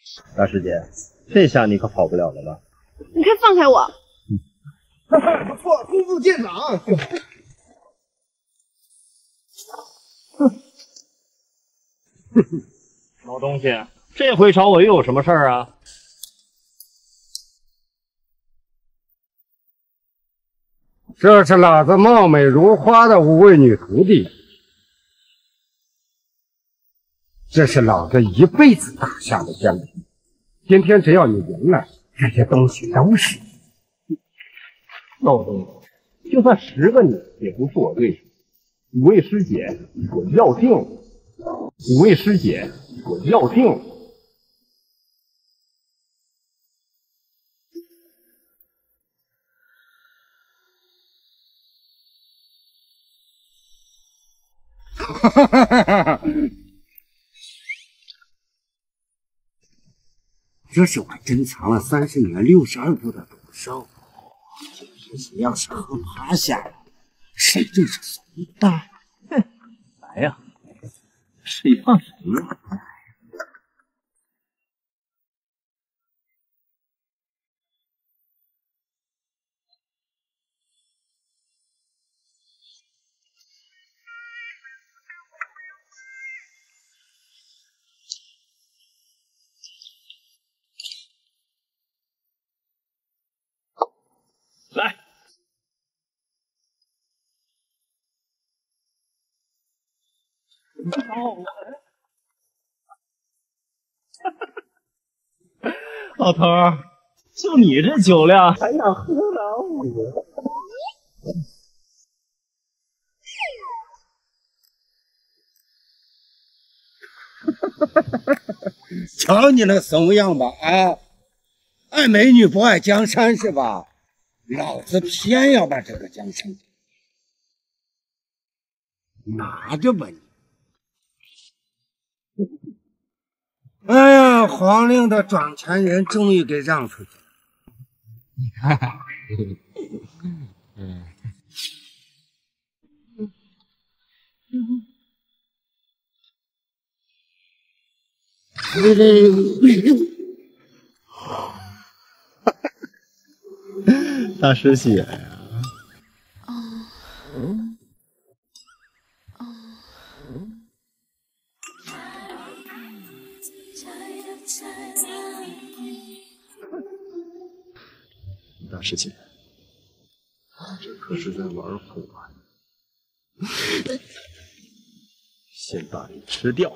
大师姐，这下你可跑不了了吧？ 你快放开我！ 不错，功夫见长。 老东西，这回找我又有什么事儿啊？ 这是老子貌美如花的五位女徒弟，这是老子一辈子打下的江山。今天只要你赢了，这些东西都是你。 老东西，就算10个你也不是我对手。五位师姐，我要定了！五位师姐，我要定了！ 这是我珍藏了30年62度的毒兽，今天谁要是喝趴下了，谁就是怂蛋。 哼，来呀，谁怕谁呀？来，老头儿，就你这酒量，还想喝老虎？ 瞧你那怂样吧啊！爱美女不爱江山是吧？老子偏要把这个江山拿着吧你！哎呀，皇陵的掌权人终于给让出去了。你看， 大师血呀！大师姐，这可是在玩火啊！先把你吃掉！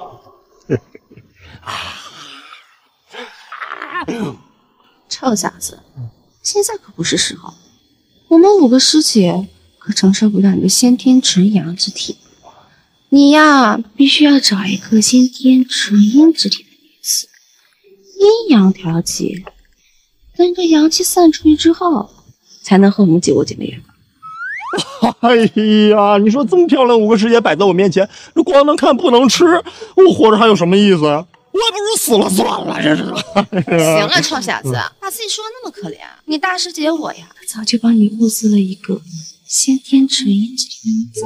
臭小子，现在可不是时候。我们5个师姐可承受不了你的先天直阳之体，你呀，必须要找一个先天直阴之体的女子，阴阳调节，等这阳气散出去之后，才能和我们姐我姐妹俩。 哎呀，你说这么漂亮5个师姐摆在我面前，这光能看不能吃，我活着还有什么意思啊？我还不如死了算了，这是。 行了，臭小子，把自己说的那么可怜，你大师姐我呀，早就帮你物色了一个先天直阴之体的女子。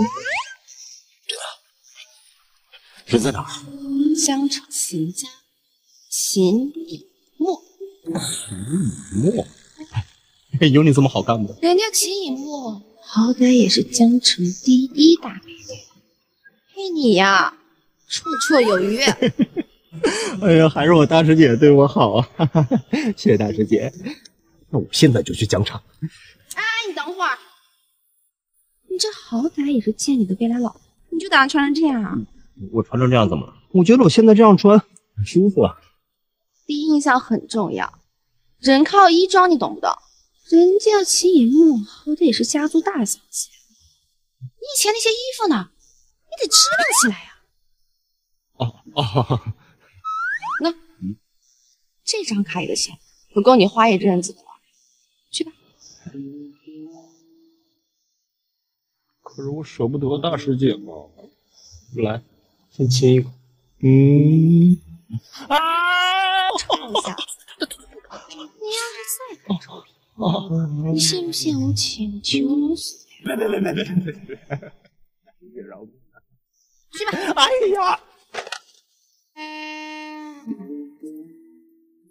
人在哪儿？ 江城秦家秦以沫。 莫，有你这么好干的？ 人家秦以沫好歹也是江城第一大美女，对你呀，绰绰有余。 哎呀，还是我大师姐对我好啊！谢谢大师姐。那我现在就去疆场。 哎，你等会儿，你这好歹也是见你的未来老婆，你就打算穿成这样啊？ 我穿成这样怎么了？我觉得我现在这样穿很舒服啊。 第一印象很重要，人靠衣装，你懂不懂？人家秦以沫好歹也是家族大小姐，你以前那些衣服呢？你得支棱起来呀。 哦， 那这张卡里的钱可够你花一阵子的了，去吧。 可是我舍不得大师姐嘛。来，先亲一口。 臭小子，你要是再敢臭屁，你信不信我请求你死？ 别！别饶我！ 去吧。 哎呀！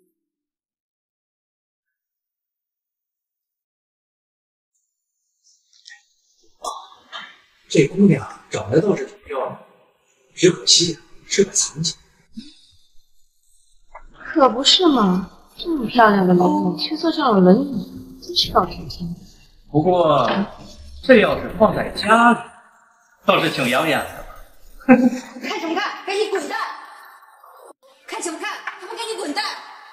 这姑娘长得倒是挺漂亮，只可惜啊是个残疾。 可不是嘛，这么漂亮的美女却坐上了轮椅，真是暴殄天物。 不过，这要是放在家里，倒是挺养眼的。 看什么看？赶紧滚蛋！看什么看？还不赶紧滚蛋！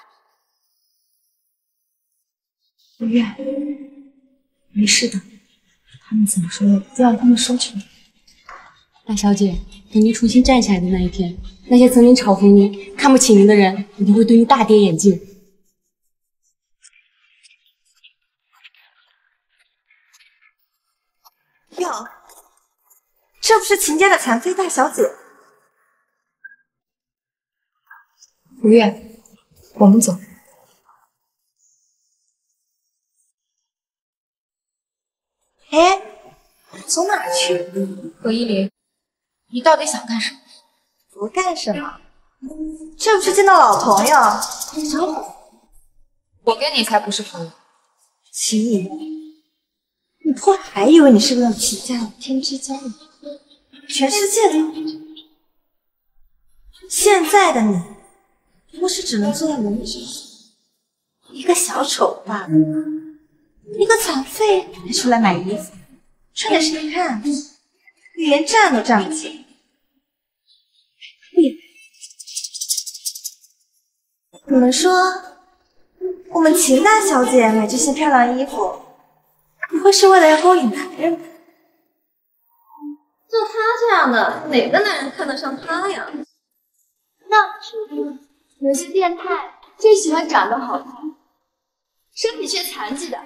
如月，没事的，他们怎么说都要他们说出来。 大小姐，等您重新站起来的那一天，那些曾经嘲讽您、看不起您的人，一定会对您大跌眼镜。 哟，这不是秦家的残废大小姐？如月，我们走。哎，走哪儿去？ 何依琳，你到底想干什么？ 不干什么，这不是见到老朋友？ 我跟你才不是朋友。 秦姨，你婆还以为你是个秦家的天之骄女，全世界都现在的你，不过是只能坐在轮椅上，一个小丑罢了。一个残废还出来买衣服，穿给谁看？你连站都站不起。你们说，我们秦大小姐买这些漂亮衣服，不会是为了要勾引男人吧？ 就他这样的，哪个男人看得上他呀？那是有些变态最喜欢长得好看，身体却残疾的。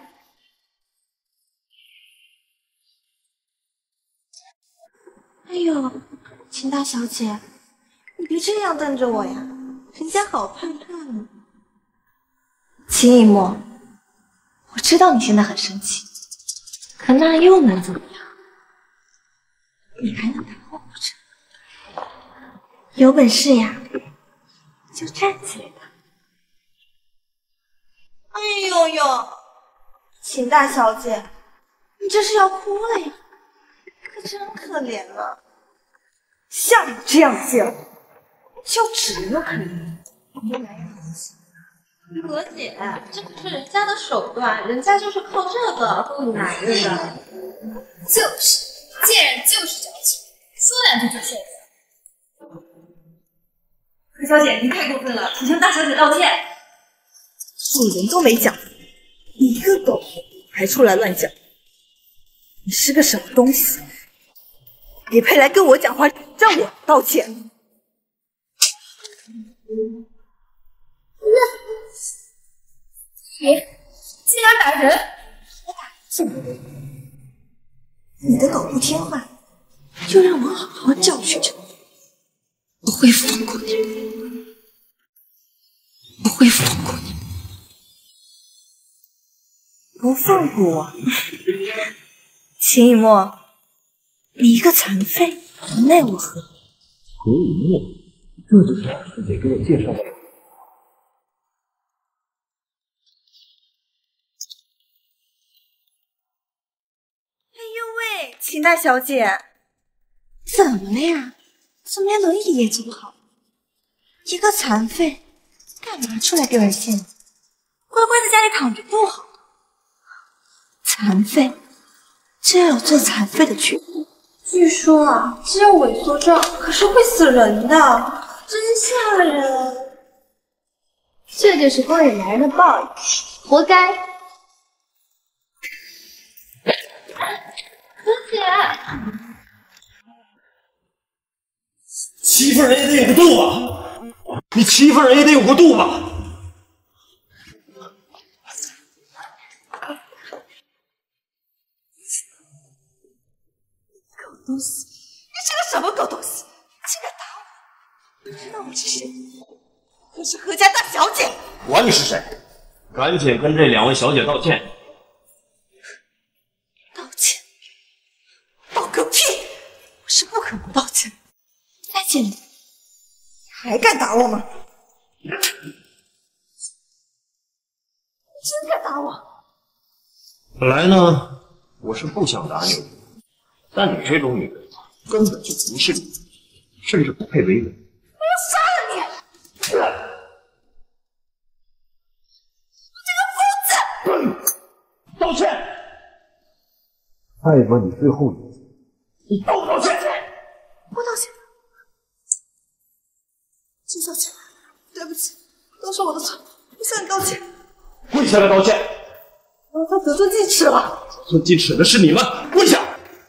哎呦，秦大小姐，你别这样瞪着我呀，人家好盼盼呢。秦以沫，我知道你现在很生气，可那又能怎么样？你还能打我不成？有本事呀，就站起来吧！哎呦呦，秦大小姐，你这是要哭了呀？可真可怜啊！像你这样的贱，就只有可怜。 何姐，这可是人家的手段，人家就是靠这个勾引男人的。 就是，贱人就是矫情，说两句就受不了。何小姐，您太过分了，请向大小姐道歉。 主人都没讲，你一个狗还出来乱叫，你是个什么东西？也配来跟我讲话，让我道歉？ 你竟然打人！ 你的狗不听话，就让我好好教训着你。我会放过你，我会放过你。不放过我？秦以沫，你一个残废，奈我何？ 何以沫，这就是大师姐给我介绍的。 哎呦喂，秦大小姐，怎么了呀？怎么连轮椅也坐不好？一个残废，干嘛出来丢人现眼？乖乖在家里躺着不好？残废，这要有做残废的权利。据说啊，只有萎缩症，可是会死人的，真吓人。 这就是勾引男人的报应，活该。何姐， 欺负人也得有个度吧？你欺负人也得有个度吧？ 狗东西，你是个什么狗东西？竟敢打我！不知道我是谁？我是何家大小姐。 管你是谁，赶紧跟这两位小姐道歉。 道歉？道个屁！我是不可能道歉。再见你，还敢打我吗？真敢打我！ 本来呢，我是不想打你， 但你这种女人根本就不是你，甚至不配为人。 我要杀了你！我这个疯子！ 道歉！爱过你最后一次，你道不道歉？ 我道歉。金小姐，对不起，都是我的错，我向你道歉。 跪下来道歉！ 我他得寸进尺了。 得寸进尺的是你们，跪下！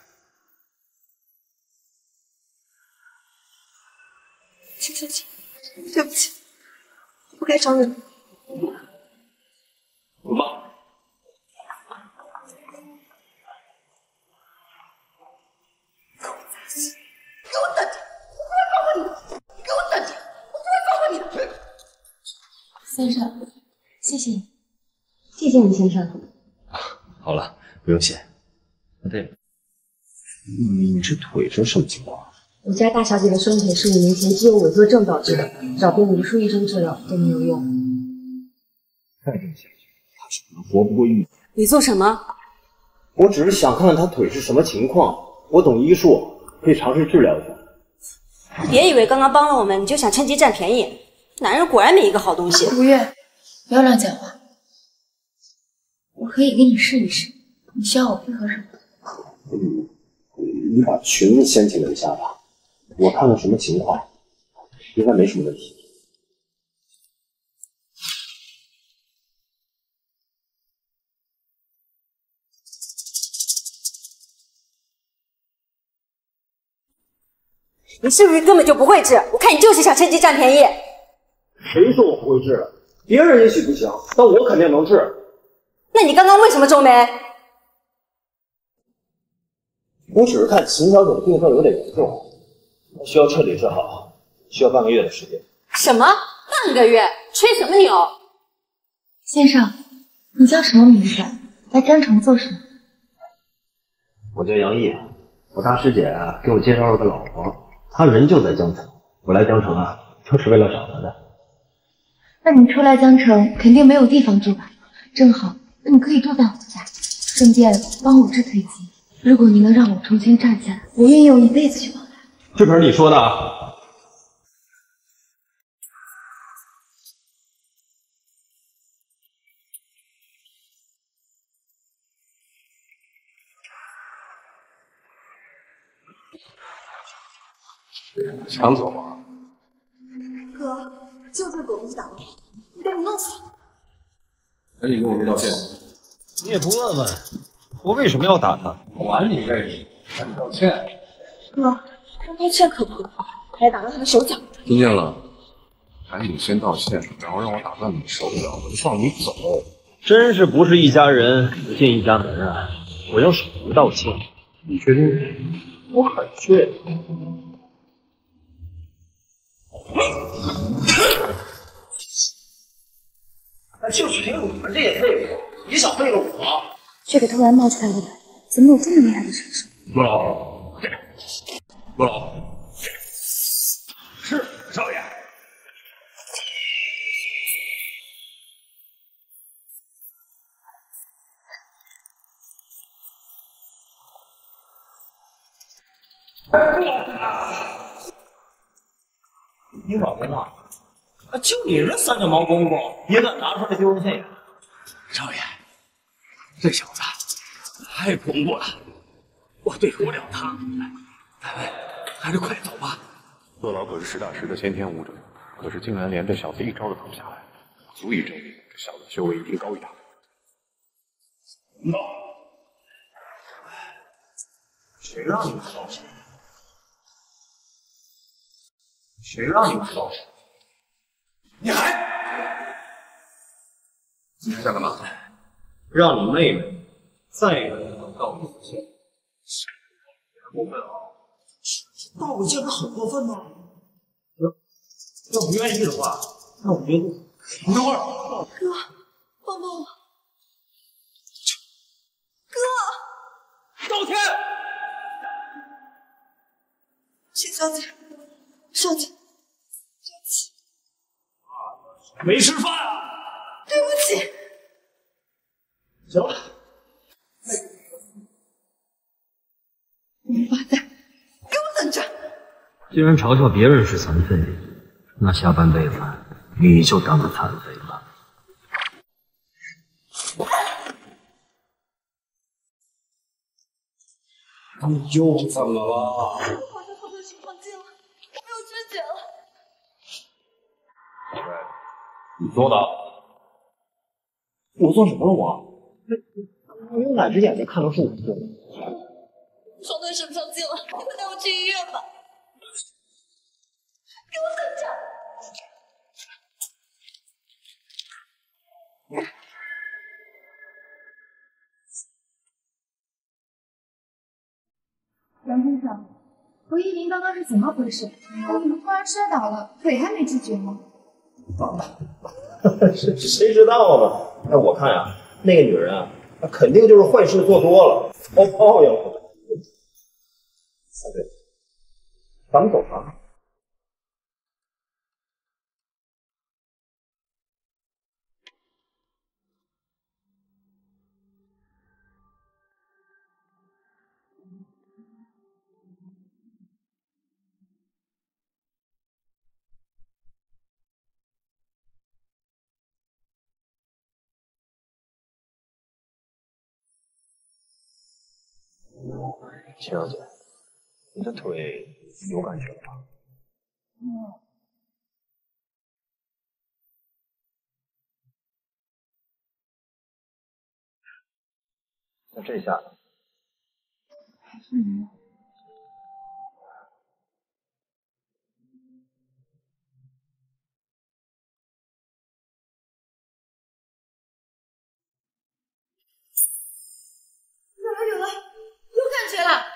金小姐，对不起，我不该伤人。 滚吧！ 给我等着！我不会放过你的！你给我等着！我不会放过你的！ 先生，谢谢你，谢谢你，先生。 好了，不用谢。对了，你这腿是什么情况？ 我家大小姐的双腿是5年前肌肉萎缩症导致的，找遍无数医生治疗都没有用。 再这么下去，她是可能活不过1年。 你做什么？ 我只是想看看他腿是什么情况。我懂医术，可以尝试治疗一下。 别以为刚刚帮了我们，你就想趁机占便宜。男人果然没一个好东西。 吴越，不要乱讲话。我可以给你试一试，你需要我配合什么？ 你把裙子掀起来一下吧，我看看什么情况，应该没什么问题。 你是不是根本就不会治？我看你就是想趁机占便宜。 谁说我不会治？别人也许不行，但我肯定能治。 那你刚刚为什么皱眉？ 我只是看秦小姐的病症有点严重，需要彻底治好，需要半个月的时间。 什么？半个月？吹什么牛？ 先生，你叫什么名字？来江城做什么？ 我叫杨毅，我大师姐给我介绍了个老婆，她人就在江城。我来江城就是为了找她的。 那你初来江城，肯定没有地方住吧？正好，你可以住在我家，顺便帮我治腿疾。如果你能让我重新站起来，我愿意用一辈子去报答。 这可是你说的啊！抢走啊！ 哥，就这狗东西打我，你赶紧弄死他！ 赶紧跟我说道歉。 你也不问问我为什么要打他？管你为什么？赶紧道歉！ 哥，光道歉可不，还打到他的手脚。 听见了？赶紧先道歉，然后让我打断你手脚，我就放你走。 真是不是一家人不进一家门啊！我要是不道歉，你确定？我很确定。就是凭你们这些废物，也想废了我？ 这个突然冒出来的人，怎么有这么厉害的身手？ 罗老，罗老，是少爷。你老公啊！就你这三脚猫公公也敢拿出来丢人现眼？少爷，这小子太恐怖了，我对付不了他。来，还是快走吧。 乐老可是实打实的先天武者，可是竟然连这小子一招都挡不下来，足以证明这小子修为一定高于他。 谁让你们道歉？谁让你们道歉？你还想干嘛？让你妹妹再也不能道你歉，过分啊！ 道我歉，他很过分吗？ 要不愿意的话，那我就不会儿。 哥，帮帮我！哥， 道歉！ 秦小姐，少姐，对不起， 没吃饭啊？ 对不起。 行了， 王八蛋，给我等着！ 既然嘲笑别人是残废，那下半辈子你就当个残废吧。 你又怎么了？ 我好像偷偷性放尽了，我没有知觉了。 你做的？ 我做什么了我用哪只眼睛看到是我做的？ 双腿使不上劲了，你快带我去医院吧！给我等着！ 杨先生，回忆您刚刚是怎么回事？怎么突然摔倒了，腿还没知觉吗？ 谁知道呢？哎，我看呀，那个女人啊，她肯定就是坏事做多了，遭报应了。对，咱们走吧。 秦小姐，你的腿有感觉了吗？那这下呢？ 还是没有。有了，有感觉了！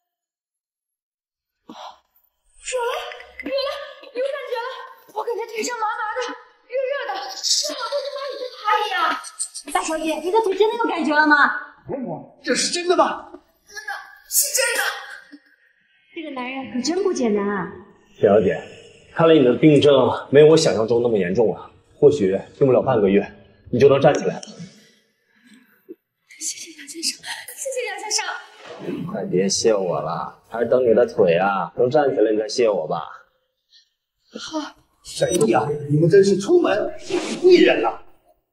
有感觉了！我感觉腿上麻麻的，热热的，就好像是蚂蚁在爬一样。 大小姐，你的腿真的有感觉了吗？ 这是真的吗？ 真的，是真的。 这个男人可真不简单啊！ 田小姐，看来你的病症没有我想象中那么严重了，或许用不了半个月，你就能站起来了。 谢谢杨先生，谢谢杨先生。 快别谢我了，还是等你的腿啊能站起来你再谢我吧。 好。 谁呀？你们真是出门贵人了。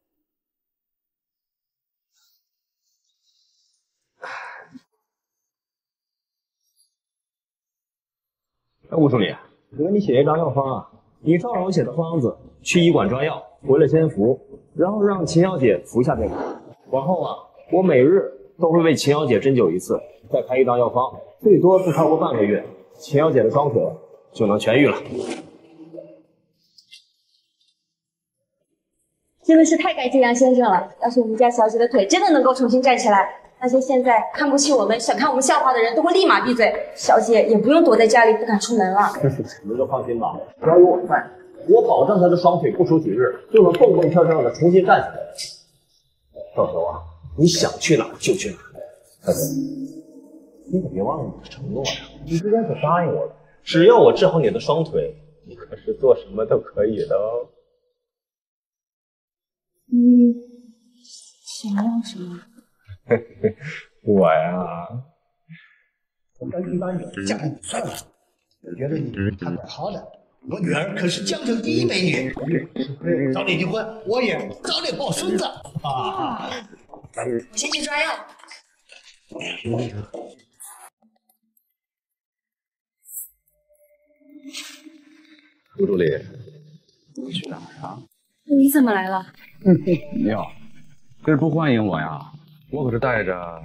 哎，吴助理，我给你写一张药方啊，你照着我写的方子去医馆抓药，回来先服，然后让秦小姐服下这个。往后啊，我每日都会为秦小姐针灸一次，再开一张药方，最多不超过半个月，秦小姐的双腿就能痊愈了。 真的是太感谢杨先生了！要是我们家小姐的腿真的能够重新站起来，那些现在看不起我们、想看我们笑话的人都会立马闭嘴，小姐也不用躲在家里不敢出门了。 您就放心吧，只要有我在，我保证她的双腿不出几日就能蹦蹦跳跳的重新站起来。到时候啊，你想去哪就去哪。大哥，你可别忘了你的承诺呀！你之前可答应我了，只要我治好你的双腿，你可是做什么都可以的哦。 想要什么？ 我呀， 跟一般人嫁给你算了，我觉得你还蛮好的。我女儿可是江城第一美女，早点结婚，我也早点抱孙子啊！ 我先去抓药。 吴助理，你去哪儿啊？ 你怎么来了？ 哟，这是不欢迎我呀？我可是带着，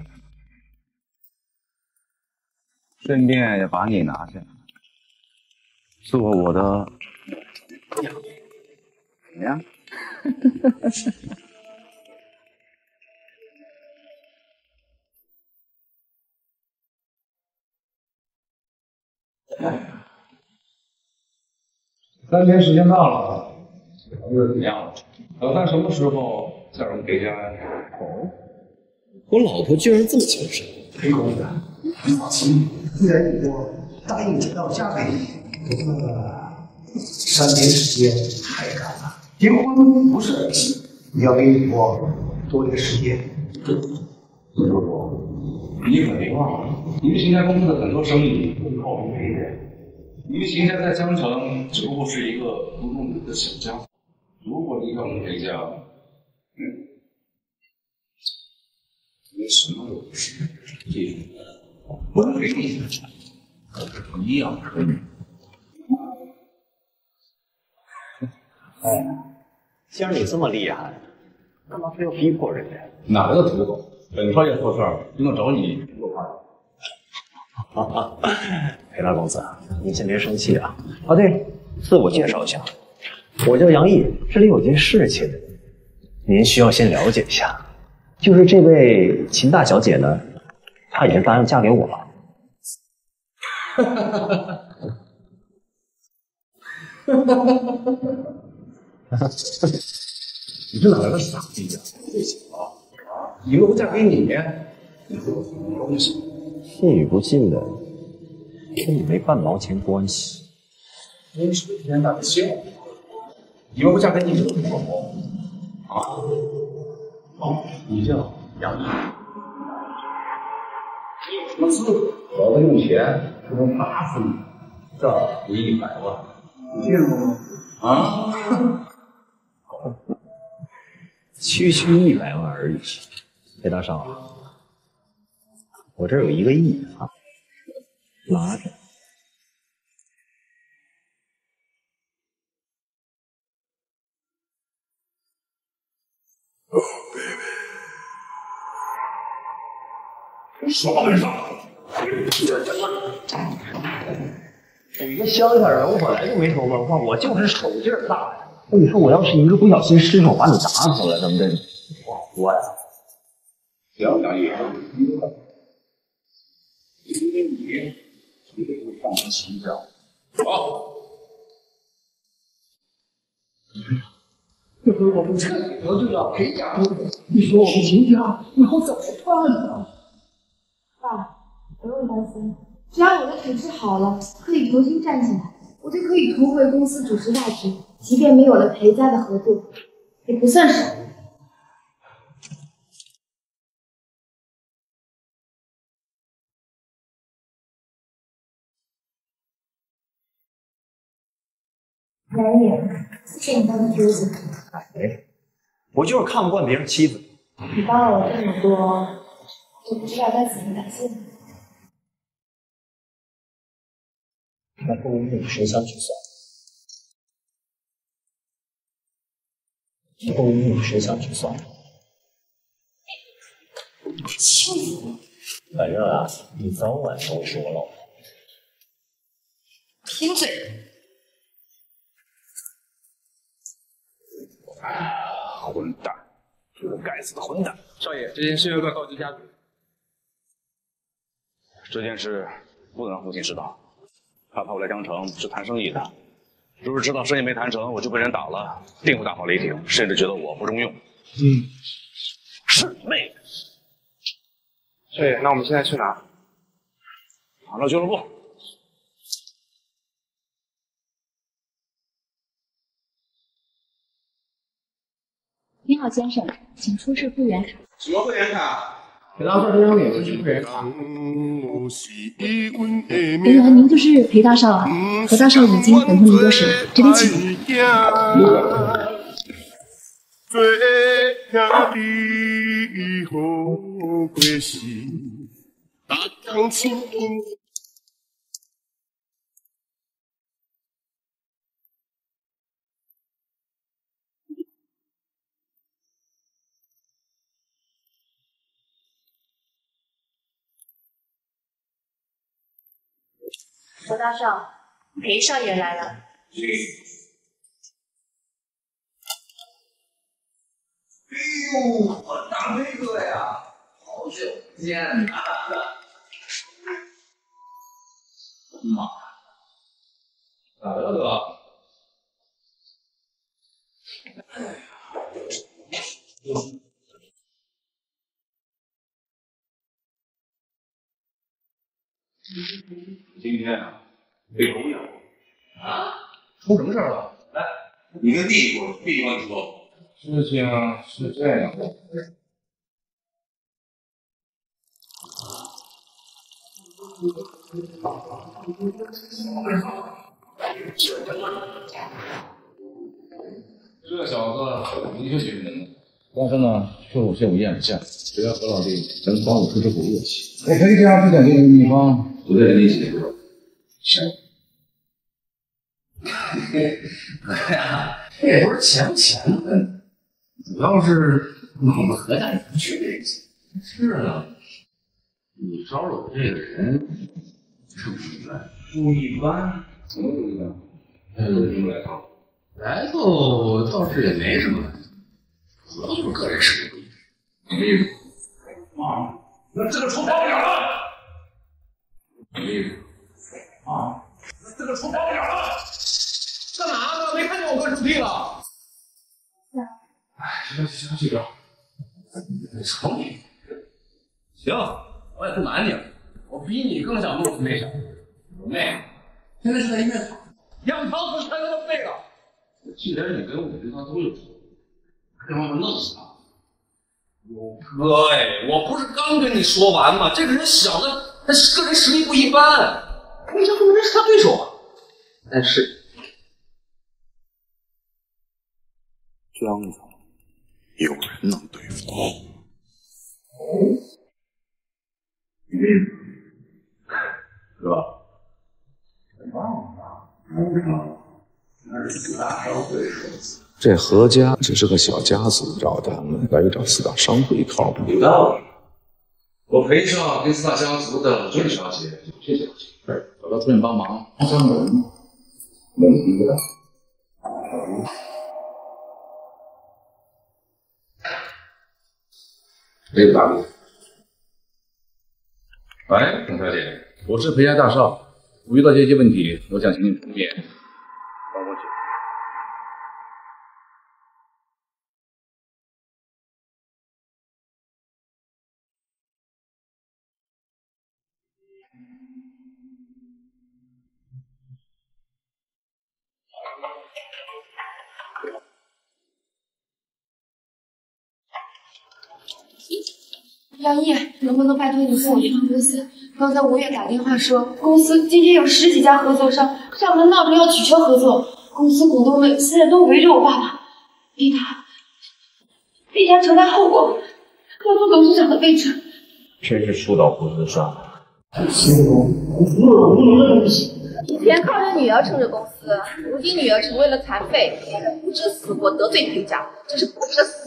顺便也把你拿下，做我的娘。怎么样？3天时间到了，房子怎么样了？打算什么时候再让我们回家呀？哦， 我老婆居然这么求神。 裴公子，你放心，既然你我答应接到家给你，3天时间太赶了。结婚不是儿戏，你要给你我多点时间。 叔叔，你可别忘了， 因为邢家公司的很多生意都靠我们媒人。因为邢家在江城只不过是一个不入流的小家，如果离开我们裴家，你什么都不是。记住，我给你的产业一样可以。 哎，既然你这么厉害，干嘛非要逼迫人家？ 哪来的土狗？本少爷做事儿就能找你做派。 哈哈，裴大公子，您先别生气啊。啊，对，自我介绍一下，我叫杨毅，这里有件事情，您需要先了解一下。就是这位秦大小姐呢，她已经答应嫁给我了。 哈哈哈哈哈！你这哪来的傻逼呀？对不起啊，以后不嫁给你，你会有什么东西？ 信与不信的，跟你没半毛钱关系。 真是天大的笑话！以后不嫁给你，有什么好？啊？哦，你叫杨毅，你有什么资格？老子用钱就能打死你！这有100万，你见过吗？啊？ 区100万而已。裴大少，我这儿有1个亿啊，拿着。 耍没耍？ 你个乡下人，我本来就没什么文化，我就是手劲儿大呀。你说我要是一个不小心失手把你打死了，怎么的？不好说呀。 行，杨毅，因为你得给放秦家。好。这回我们彻底得罪了裴家公子，你说我们秦家以后怎么办呢？ 爸，不用担心，只要我的腿治好了，可以重新站起来，我就可以重回公司主持大局。即便没有了裴家的合作，也不算少。南野，谢谢你当的桌子。 哎，我就是看不惯别人欺负你。 你帮了我这么多，就不知道该怎么感谢你。 那不如用10箱去算。不如用10箱去算。 气死我！ 反正啊，你早晚都会是我老婆。 贫嘴！ 混蛋！这个该死的混蛋！少爷，这件事要不要告知家主？这件事不能让父亲知道，他派我来江城是谈生意的。如果知道生意没谈成，我就被人打了，定会大发雷霆，甚至觉得我不中用。是妹。 少爷，那我们现在去哪？ 唐朝俱乐部。 你好，先生，请出示会员卡。 什么会员卡？ 裴大少这张脸是会员卡。 原来您就是裴大少啊！何大少已经等候您多时了，这边请。何大少，裴少爷来了。 哎呦，我大飞哥呀，好久不见啊！妈， 咋了哥？ 哎呀， 今天啊，被狗咬啊？ 出什么事儿了？ 来，你跟弟说，弟弟帮你说。 事情是这样的， 这小子的确挺能，但是呢，确有些我咽不下。只要何老弟能帮我出这股恶气，我可以这样不讲究的地方不再跟你一起。行。 哎呀，这也不是钱不钱的问题，主要是你们何家也不缺人。是啊，你招惹的这个人是不一般，不一般，怎么不一般？来头，来头倒是也没什么，主要就是个人实力不一致。什么意思？啊，那这个出包点了。什么意思？啊，那这个出包点了。干嘛呢？没看见我哥生气了？哎，行，这个，瞅你。行，我也不瞒你了，我比你更想弄死那小子。我妹现在是在医院躺，养条死全都废了。既然你跟我对他都有仇，这帮人弄死他。哥哎，我不是刚跟你说完吗？这个人小子，他个人实力不一般，你这不能是他对手啊。但是江总，有人能对付他。 是吧？ 这何家只是个小家族，找他们来找四大商会靠谱。 有道理。我裴少跟四大家族的郑小姐有些交情，找她出面帮忙，专门问题不大。这个大路。喂，郑小姐，我是裴家大少，我遇到这些问题，我想请你出面帮我解决。 杨毅，能不能拜托你跟我去趟公司？刚才吴越打电话说，公司今天有10几家合作商上门闹着要取消合作，公司股东们现在都围着我爸爸，逼他承担后果，要做董事长的位置。 真是树倒猢狲散。 以前靠着女儿撑着公司，如今女儿成为了残废，不知死活，得罪裴家，真是不知死。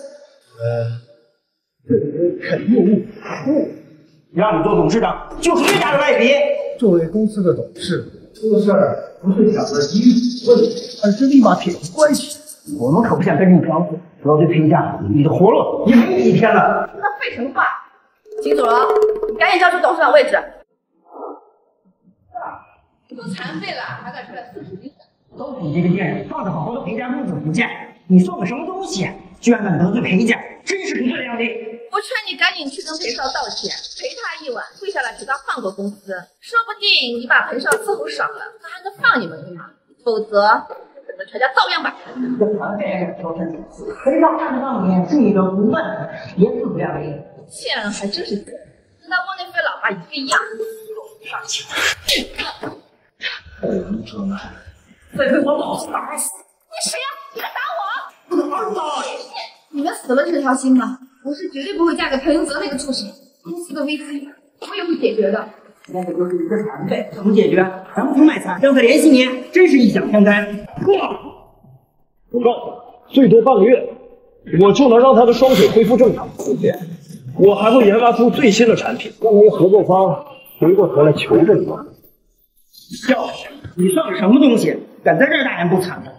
肯定让你做董事长，就是最大的败笔。 作为公司的董事，出了事儿不是想着一律问，而是立马撇清关系。 我们可不想跟你挑刺，主要对裴家，你的活路也没几天了。 那废什么话？秦祖龙，你赶紧交出董事长位置。都残废了，还敢出来刺史兵？ 都你这个贱人，放着好好的裴家公子不见，你算个什么东西？居然敢得罪裴家，真是不自量力！ 我劝你赶紧去跟裴少道歉，赔他一碗，跪下来求他放过公司，说不定你把裴少伺候爽了，他还能放你们一马。否则，等着全家遭殃吧！ 这残废还敢挑事，裴少看得到你是你的不笨，也自不量力。 贱人还真是贱，跟他窝囊废老爸一个样。上去！ 你这么，再被我老子打死！ 你谁呀？你敢打我？ 不能二打！ 你们死了这条心吧，我是绝对不会嫁给裴永泽那个畜生。公司的危机我也会解决的。 那个就是一个残废，怎么解决？咱不出卖惨，让他联系你，真是异想天开。 我告诉你，最多半个月，我就能让他的双腿恢复正常。而且，我还会研发出最新的产品，让那些合作方回过头来求着你们。 笑死！你算个什么东西？敢在这儿大言不惭的？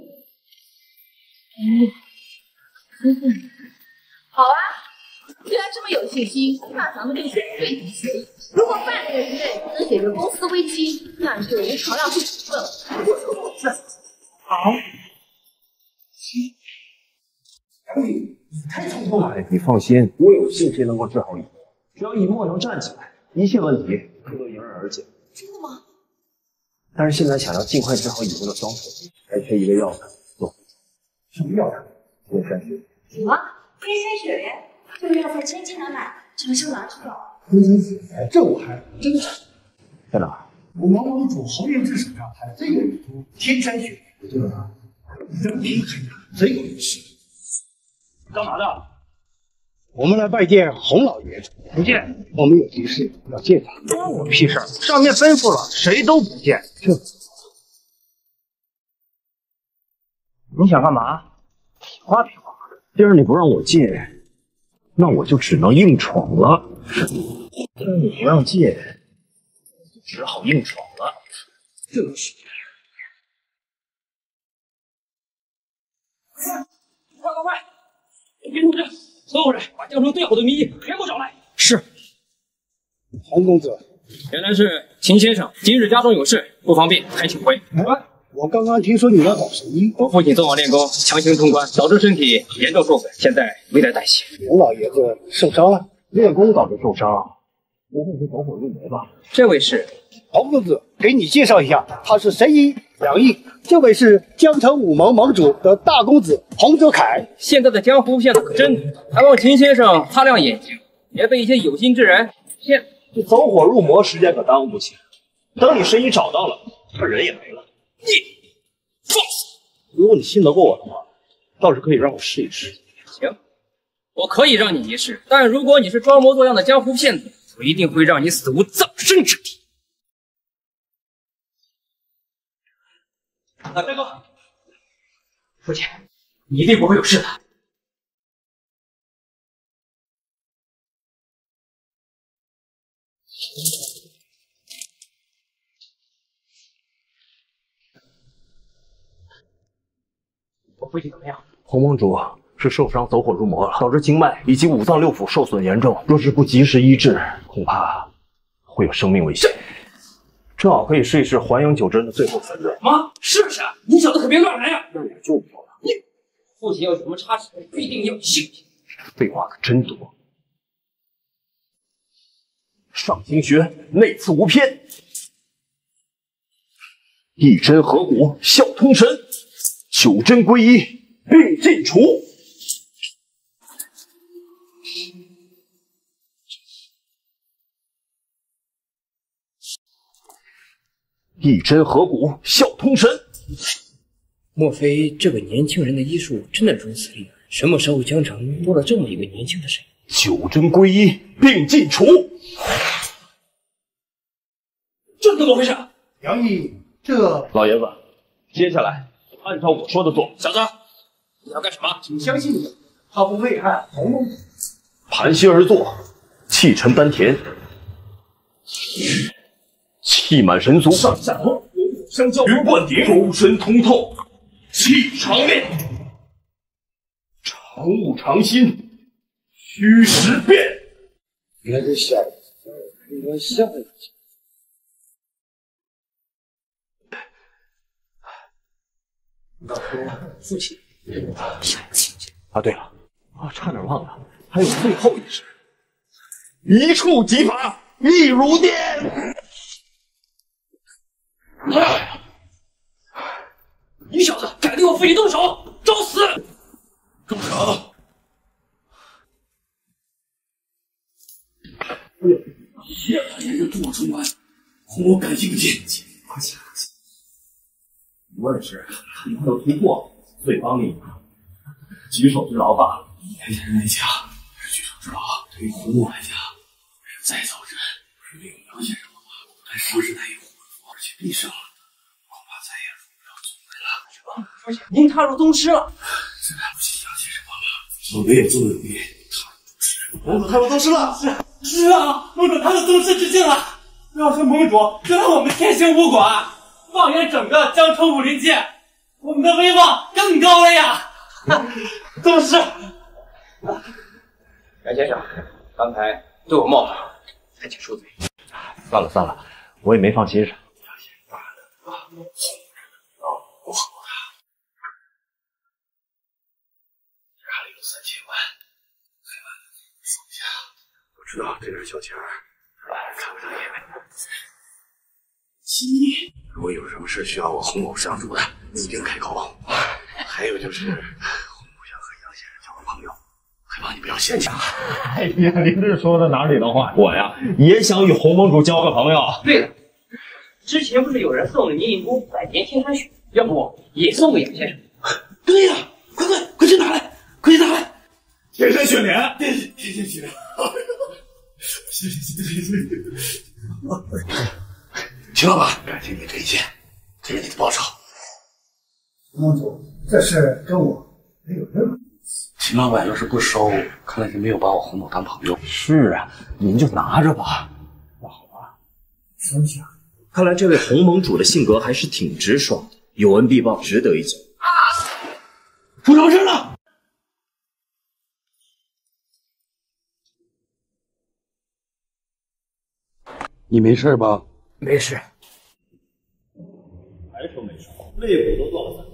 好啊，既然这么有信心，那咱们就签对赌协议。如果半个月之内不能解决公司危机，那你就无偿让出股份，我说股份。 好。 太冲动了！你放心，我有信心能够治好以沫。只要以沫能站起来，一切问题都能迎刃而解。 真的吗？ 但是现在想要尽快治好以沫的双腿，还缺一味药材。走， 什么药材？ 金山雪。 什么？金山雪莲？这个药材千金难买，什么时候拿出来？ 金山雪莲，这我还真是。 在哪儿？ 我王盟主侯彦志手上还真有一株天山雪莲，对吧？人品很大，真有意思。 干嘛的？ 我们来拜见洪老爷子。不见，我们有急事要见他。关我屁事儿！上面吩咐了，谁都不见。这， 你想干嘛？屁话屁话！ 既然你不让我进，那我就只能硬闯了。既然你不让进，就只好硬闯了。 这是。 快快快！别动这！所有人把江城最好的名医全部找来。是。 洪公子， 原来是秦先生，今日家中有事，不方便，还请回。 我刚刚听说你来找神医， 我父亲昨晚练功，强行通关，导致身体严重受损，现在危在旦夕。 洪老爷子受伤了， 练功导致受伤，不会是走火入魔吧？ 这位是洪公子，给你介绍一下，他是神医杨毅，这位是江城武盟盟主的大公子洪泽凯。 现在的江湖骗子可真多，还望秦先生擦亮眼睛，别被一些有心之人骗。 这走火入魔时间可耽误不起，等你神医找到了，他人也没了。你放肆！如果你信得过我的话，倒是可以让我试一试。 行，我可以让你一试，但如果你是装模作样的江湖骗子，我一定会让你死无葬身之地。大哥，父亲，你一定不会有事的。我父亲怎么样？ 洪盟主是受伤走火入魔了，导致经脉以及五脏六腑受损严重，若是不及时医治，恐怕会有生命危险。正好可以试一试还阳九针的最后3针。 妈，试试！你小子可别乱来呀！ 那也就不了。 你父亲要有什么差池，必定要性命。 废话可真多。上清穴，内刺无偏，一针合谷，效通神，9针归一，并尽除。一针合谷，效通神。 莫非这个年轻人的医术真的如此厉害？什么时候江城多了这么一个年轻的神 ？9针归一，并尽除。 这怎么回事？ 杨毅，这老爷子，接下来按照我说的做。 小子，你要干什么？ 请相信我，他不危害洪公子。 盘膝而坐，气沉丹田，气满神足， 上下通，相交， 鱼贯顶，周身通透，气长面，常物常新，虚实变。 原来这小子跟我像一样。 父亲， 啊，对了，差点忘了，还有最后一式，一触即发，一如电。 你小子敢对我父亲动手，找死！ 住手！ 谢大爷的做出来，我感兴趣。快起来！ 我也是看他有突破，所以帮你一把，举手之劳罢了。 天天来讲是举手之劳，对于洪某来讲是再造之恩。是令杨先生的话，但伤势难以恢复，而且必胜了，恐怕再也入不了宗门了，是吧？父亲，您踏入宗师了，这还不请杨先生帮忙？我们也这么努力，踏入宗师。盟主踏入宗师了，是啊，盟主踏入宗师之境了。要是盟主就让我们天行武馆，放眼整个江城武林界，我们的威望更高了呀！宗师，杨先生，刚才对我冒犯，还请恕罪。 算了算了，我也没放心上。 不好啊，家里有3000万，还望放下。我知道这点小钱看不上眼。如果有什么事需要我洪某相助的，一定开口。还有就是，洪某想和杨先生交个朋友，还望你不要嫌弃。 哎呀，您这说的哪里的话？我呀，也想与洪盟主交个朋友。 对了， 之前不是有人送了你一壶百年天山雪，要不也送给杨先生？ 对呀，快去拿来，快去拿来！ 天山雪莲， 谢，秦老板，感谢你这一切，这是你的报酬。 公主，这事跟我没有任何关系。 秦老板要是不收，看来是没有把我红某当朋友。 是啊，您就拿着吧。 那好吧，收下。 看来这位洪盟主的性格还是挺直爽的，有恩必报，值得一走。 出什么事了？你没事吧？ 没事。 还说没事，肋骨都断了。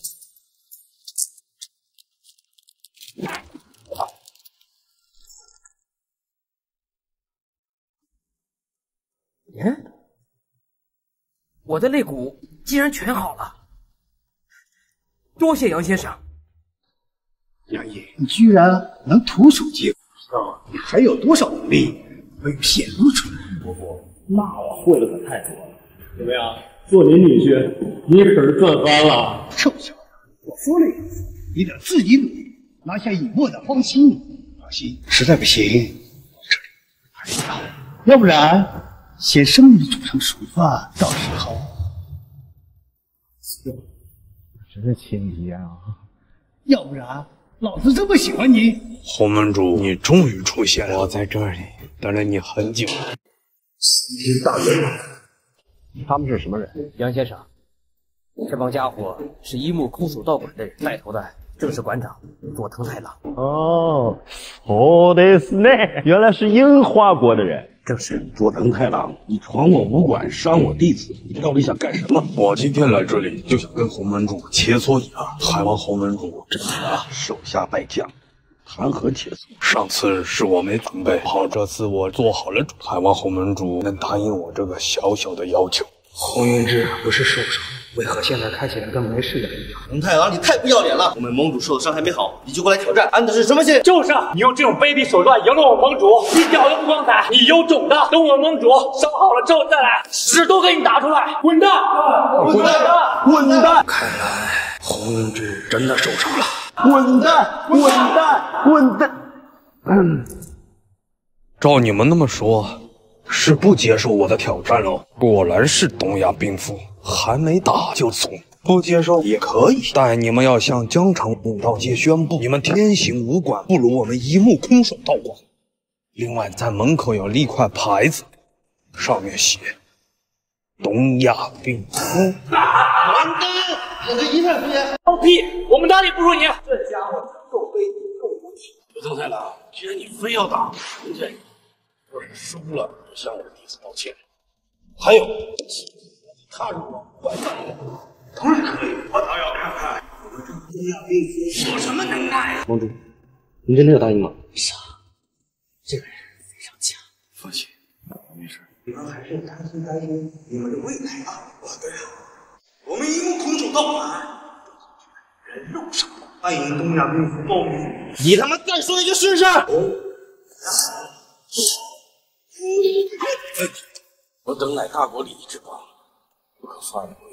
我的肋骨竟然全好了，多谢杨先生。 杨毅，你居然能徒手接骨，你还有多少能力没有显露出来？ 不，那我会的可太多了。怎么样，做您女婿，你可是赚翻了。 臭小子，我说了一次，你得自己努力拿下以沫的芳心。芳心，实在不行，这里还有药，要不然先生米煮成熟饭，到时候。 真亲家啊！ 要不然老子这么喜欢你。 洪门主，你终于出现了！我在这里等了你很久。 天大元老， 他们是什么人？ 杨先生，这帮家伙是一木空手道馆的人，带头的正是馆长佐藤太郎。 そうですね，原来是樱花国的人。 正是佐藤太郎，你闯我武馆，伤我弟子，你到底想干什么？ 我今天来这里就想跟洪门主切磋一二。海王洪门主真的手下败将，谈何切磋？ 上次是我没准备好，这次我做好了。海王洪门主能答应我这个小小的要求？ 洪云志不是受伤，为何现在看起来跟没事人一样？ 洪太郎，你太不要脸了！我们盟主受的伤还没好，你就过来挑战，安的是什么心？ 就是你用这种卑鄙手段赢了我盟主，你屌的不光彩，你有种的！等我盟主伤好了之后再来，屎都给你打出来！滚蛋！滚蛋！ 滚蛋！看来洪云志真的受伤了。 滚蛋！滚蛋！滚蛋！ 照你们那么说，是不接受我的挑战喽？果然是东亚病夫，还没打就怂。不接受也可以，但你们要向江城武道界宣布，你们天行武馆不如我们一木空手道馆。另外，在门口要立块牌子，上面写“东亚病夫”。 完蛋！我这一派胡言！ 放屁！我们哪里不如你？ 这家伙够卑鄙，够无耻！ 佐藤太郎，既然你非要打，人家要是输了，就向我的弟子道歉。还有，踏入我武馆范围，当然可以。我倒要看看我们这东亚病夫有什么能耐。 盟主，您真的要答应吗？ 傻，这个人非常强。 放心，没事。 你们还是担心你们的未来啊！对了，我们一木空手道馆人肉上，欢迎东亚病夫报名。你他妈再说一个试试！ 我等乃大国礼仪之邦，不可犯违。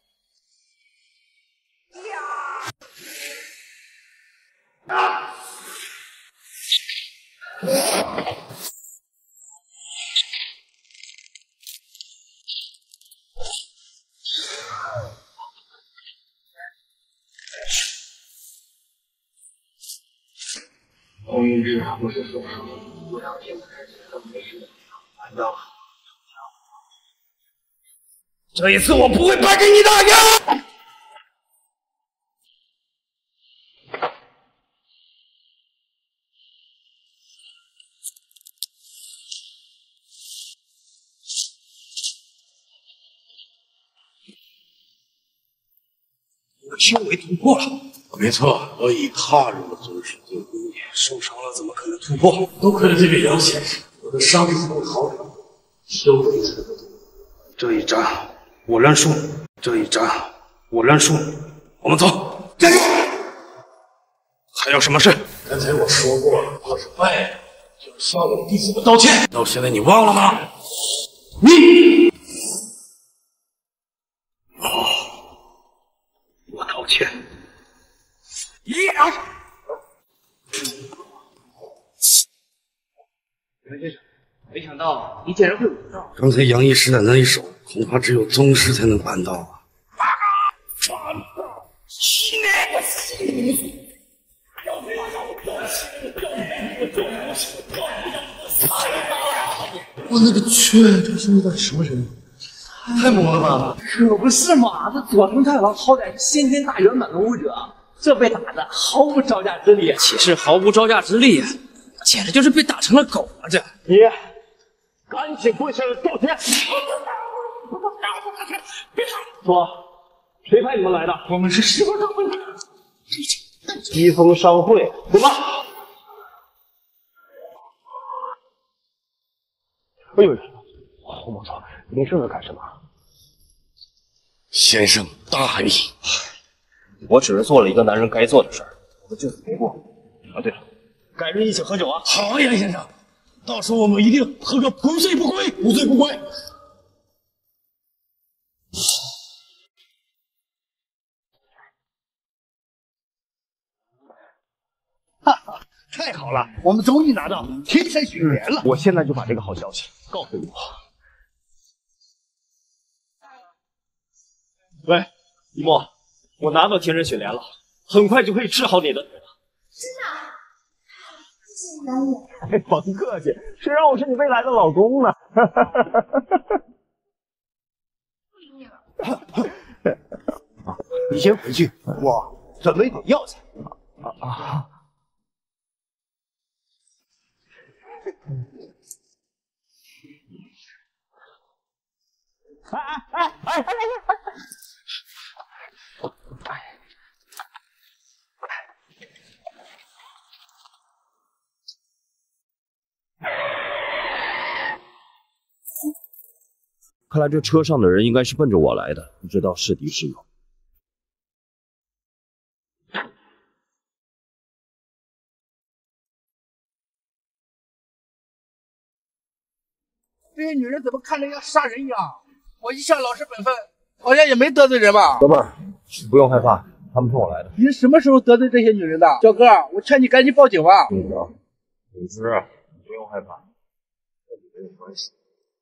洪云志不是受伤，不让现在看起来跟没事的，难道？ 这一次我不会败给你的！ 我的修为突破了。 没错，我已踏入了宗师境地，受伤了怎么可能突破？多亏了这个杨先生，我的伤势会好很多，修为才不多。这一战我认输，这一战我认输。我们走，加油！还有什么事？刚才我说过了，要是败了，就向我弟子们道歉。到现在你忘了吗？你去。 袁先生，没想到你竟然会武道。 刚才杨毅施展那一手，恐怕只有宗师才能办到啊！ 我勒个去！这兄弟到底什么人？太猛了吧！ 可不是嘛，这佐藤太郎好歹是先天大圆满的武者，这被打的毫无招架之力。 岂是毫无招架之力，简直就是被打成了狗啊！这你赶紧跪下来道歉！说，谁派你们来的？ 我们是西风商会。 西风商会， 怎么？ 哎呦，胡毛草，你这是干什么？ 先生大意。 我只是做了一个男人该做的事儿，我的就是没过。啊，对了，改日一起喝酒啊！ 好，杨先生，到时候我们一定喝个不醉不归，不醉不归。哈哈，太好了，我们终于拿到天山雪莲了！ 我现在就把这个好消息告诉你。 喂，一墨，我拿到天山雪莲了，很快就可以治好你的腿了。 真的？谢谢杨毅。 哎，甭客气，谁让我是你未来的老公呢？ 你先回去，我准备点药材。 啊。看来这车上的人应该是奔着我来的，不知道是敌是友。 这些女人怎么看着要杀人一样？我一向老实本分，好像也没得罪人吧？ 哥们儿，不用害怕，他们是我来的。 你什么时候得罪这些女人的？小哥，我劝你赶紧报警吧。 总之，不用害怕，跟你没有关系。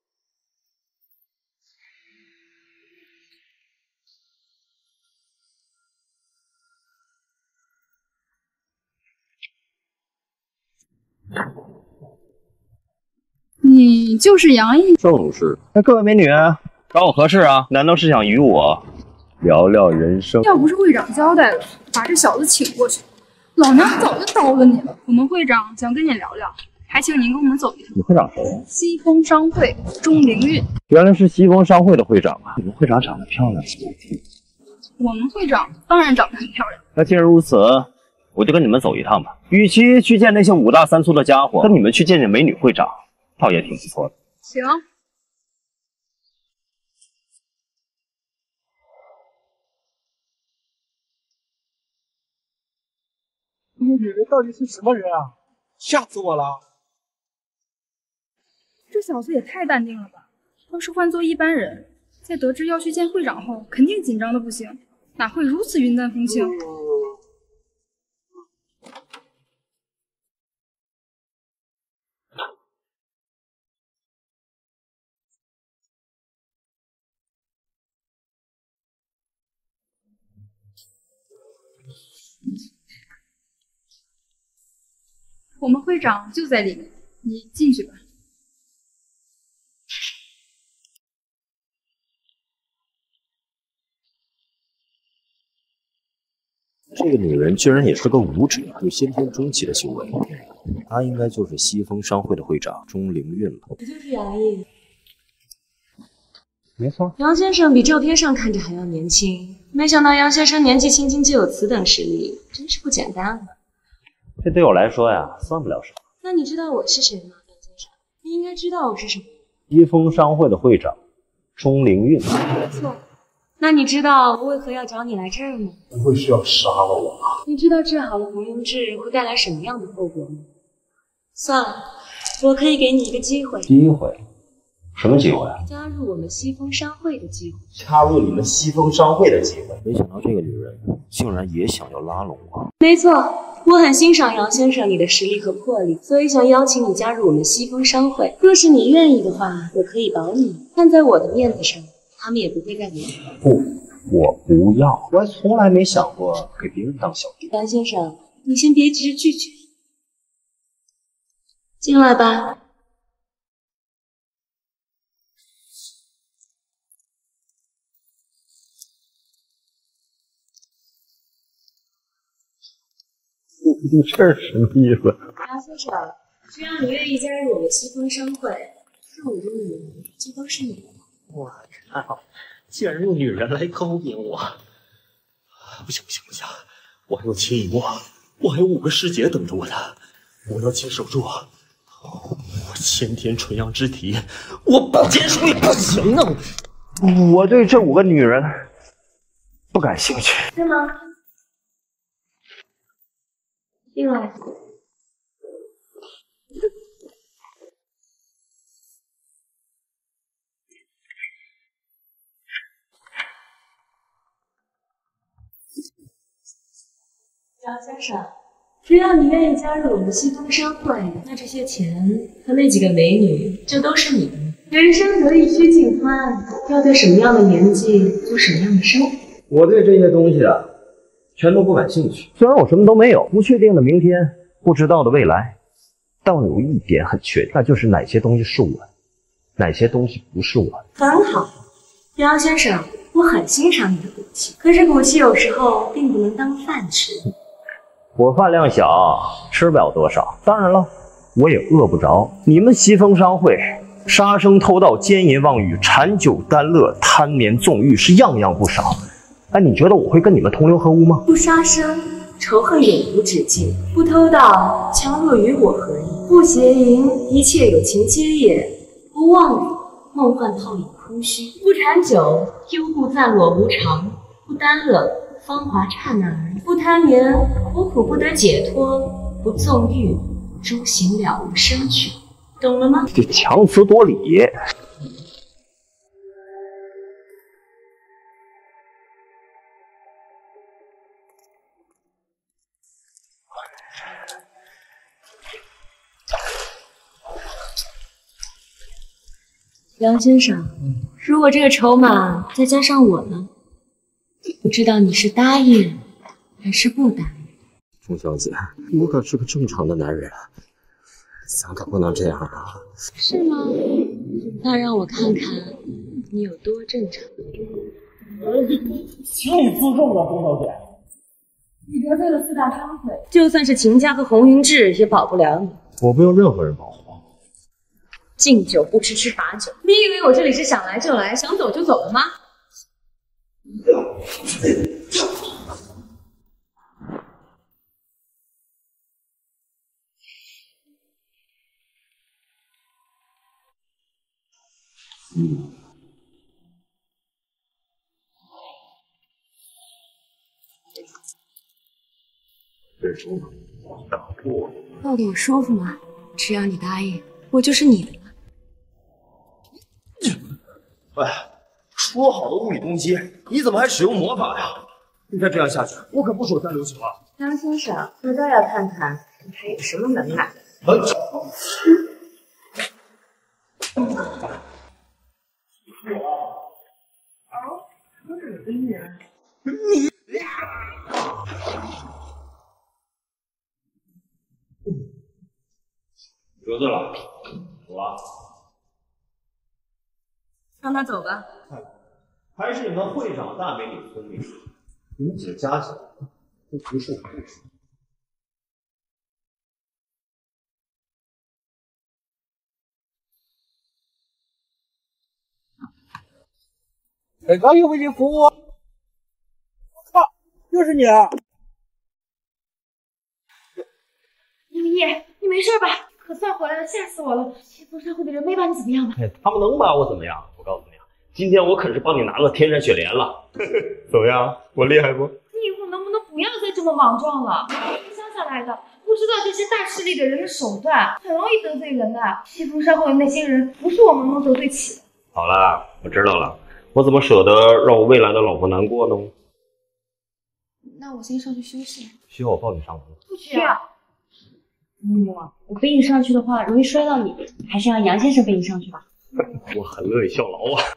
你就是杨毅？ 正是。那各位美女，找我何事啊？难道是想与我聊聊人生？ 要不是会长交代了，把这小子请过去，老娘早就叨了你了。我们会长想跟你聊聊，还请您跟我们走一趟。 你会长谁？ 西风商会钟灵韵。 原来是西风商会的会长啊！你们会长长得漂亮。 我们会长当然长得很漂亮。 那既然如此，我就跟你们走一趟吧。与其去见那些五大三粗的家伙，跟你们去见见美女会长，倒也挺不错的。 行。 这些女人到底是什么人啊？吓死我了！ 这小子也太淡定了吧！要是换做一般人，在得知要去见会长后，肯定紧张的不行，哪会如此云淡风轻？我们会长就在里面，你进去吧。 这个女人居然也是个武者，有先天中期的修为，她应该就是西风商会的会长钟灵韵了。 我就是杨毅。 没错， 杨先生比照片上看着还要年轻，没想到杨先生年纪轻轻就有此等实力，真是不简单啊！ 这对我来说呀，算不了什么。 那你知道我是谁吗，杨先生？你应该知道我是什么。 西风商会的会长钟灵韵。 没错。那你知道我为何要找你来这儿吗？ 不会是要杀了我吧？ 你知道治好了洪庸志会带来什么样的后果吗？算了，我可以给你一个机会。 机会？ 什么机会啊？ 加入我们西风商会的机会。 加入你们西风商会的机会。没想到这个女人竟然也想要拉拢我。 没错，我很欣赏杨先生你的实力和魄力，所以想邀请你加入我们西风商会。若是你愿意的话，我可以保你。看在我的面子上，他们也不会干你。 不，我不要。我还从来没想过给别人当小弟。 杨先生，你先别急着拒绝，进来吧。 你这是什么意思？ 杨先生，只要你愿意加入我们西风商会，那我的女人就都是你的了。 哇，太好了，竟然用女人来勾引我！不行，我还有秦以沫，我还有5个师姐等着我呢，我要坚守住我先天纯阳之体，我不坚守也不行啊！ 我对这5个女人不感兴趣。 是吗？进来。杨先生，只要你愿意加入我们西风商会，那这些钱和那几个美女就都是你的。人生得意须尽欢，要在什么样的年纪做什么样的生活。 我对这些东西啊，全都不感兴趣。虽然我什么都没有，不确定的明天，不知道的未来，但我有一点很确定，那就是哪些东西是我的，哪些东西不是我的。 很好，杨先生，我很欣赏你的骨气，可是骨气有时候并不能当饭吃。 我饭量小，吃不了多少。当然了，我也饿不着。你们西风商会，杀生偷盗、奸淫妄语、馋酒耽乐、贪眠纵欲，是样样不少。哎，你觉得我会跟你们同流合污吗？ 不杀生，仇恨永无止境；不偷盗，强弱与我何异；不邪淫，一切有情皆也；不妄语，梦幻泡影空虚；不馋酒，幽故暂落无常；不耽乐，芳华刹那而已；不贪眠，苦苦不得解脱；不纵欲，诸行了无生趣。懂了吗？ 这强词夺理。 杨先生，如果这个筹码再加上我呢？不知道你是答应还是不答应？ 钟小姐，我可是个正常的男人，咱可不能这样啊！ 是吗？那让我看看你有多正常。 请你自重啊，钟小姐。 你得罪了4大商会，就算是秦家和红云志也保不了你。 我不用任何人保护。 敬酒不吃吃罚酒，你以为我这里是想来就来，想走就走的吗？ 这舒服，打破。 抱得我舒服吗？只要你答应，我就是你的了。 喂，说好的物理攻击，你怎么还使用魔法呀？你再这样下去，我可不手下留情了。 张先生，我倒要看看你还有什么能耐。都是你音乐。 得罪了，走了。 让他走吧。 还是你们会长大美女聪明，你们几个加起来都不是我。 很高兴为您服务。我操，又是你啊！ 杨毅，你没事吧？可算回来了，吓死我了！西风商会的人没把你怎么样吧？ 他们能把我怎么样？我告诉你啊，今天我可是帮你拿了天山雪莲了。怎么样？我厉害不？ 你以后能不能不要再这么莽撞了？我是乡下来的，不知知道这些大势力的人的手段，很容易得罪人的。西风山后的那些人，不是我们能得罪起的。 好了，我知道了，我怎么舍得让我未来的老婆难过呢？ 那我先上去休息。 需要我抱你上楼？ 不需要。 我背你上去的话，容易摔到你，还是让杨先生背你上去吧。 我很乐意效劳啊。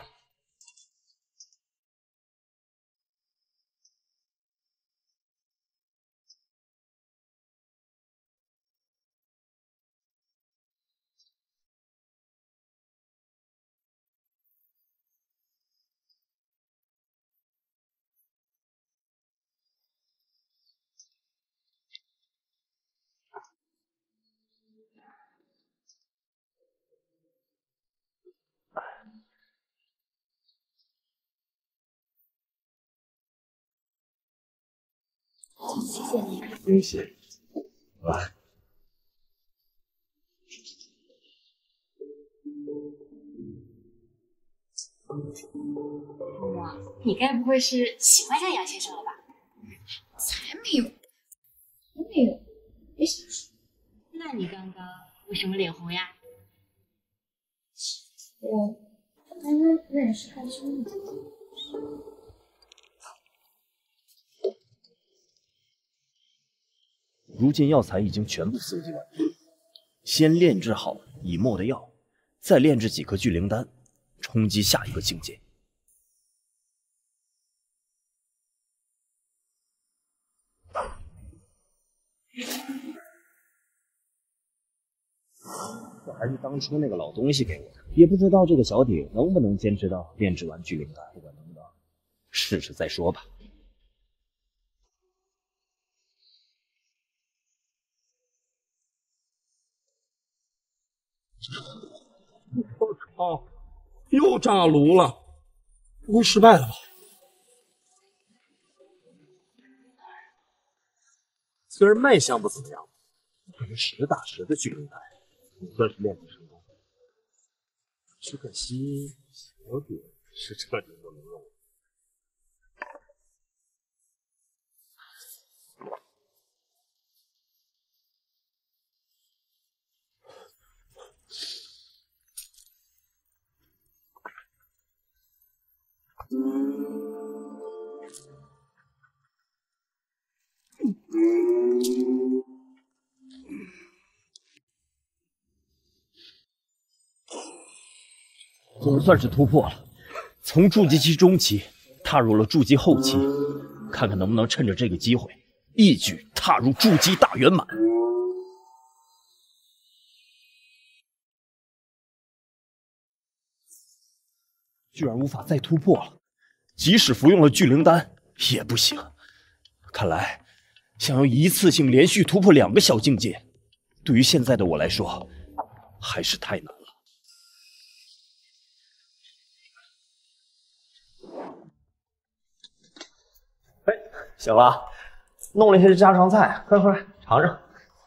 谢谢你。 不用谢。来。 你该不会是喜欢上杨先生了吧？ 才没有，才没有，别瞎说。 那你刚刚为什么脸红呀？ 我刚刚有点是害羞呢。 如今药材已经全部搜集完毕，先炼制好已墨的药，再炼制几颗聚灵丹，冲击下一个境界。这还是当初那个老东西给我的，也不知道这个小鼎能不能坚持到炼制完聚灵丹。不管能不能，试试再说吧。 我靠！又炸炉了，不会失败了吧？虽然卖相不怎么样，可是实打实的聚灵丹，也算是炼制成功。只可惜小鼎是彻底不能用了。 总算是突破了，从筑基期中期踏入了筑基后期，看看能不能趁着这个机会一举踏入筑基大圆满。居然无法再突破了，即使服用了聚灵丹也不行。看来想要一次性连续突破2个小境界，对于现在的我来说还是太难了。 行了，弄了一些家常菜，快尝尝。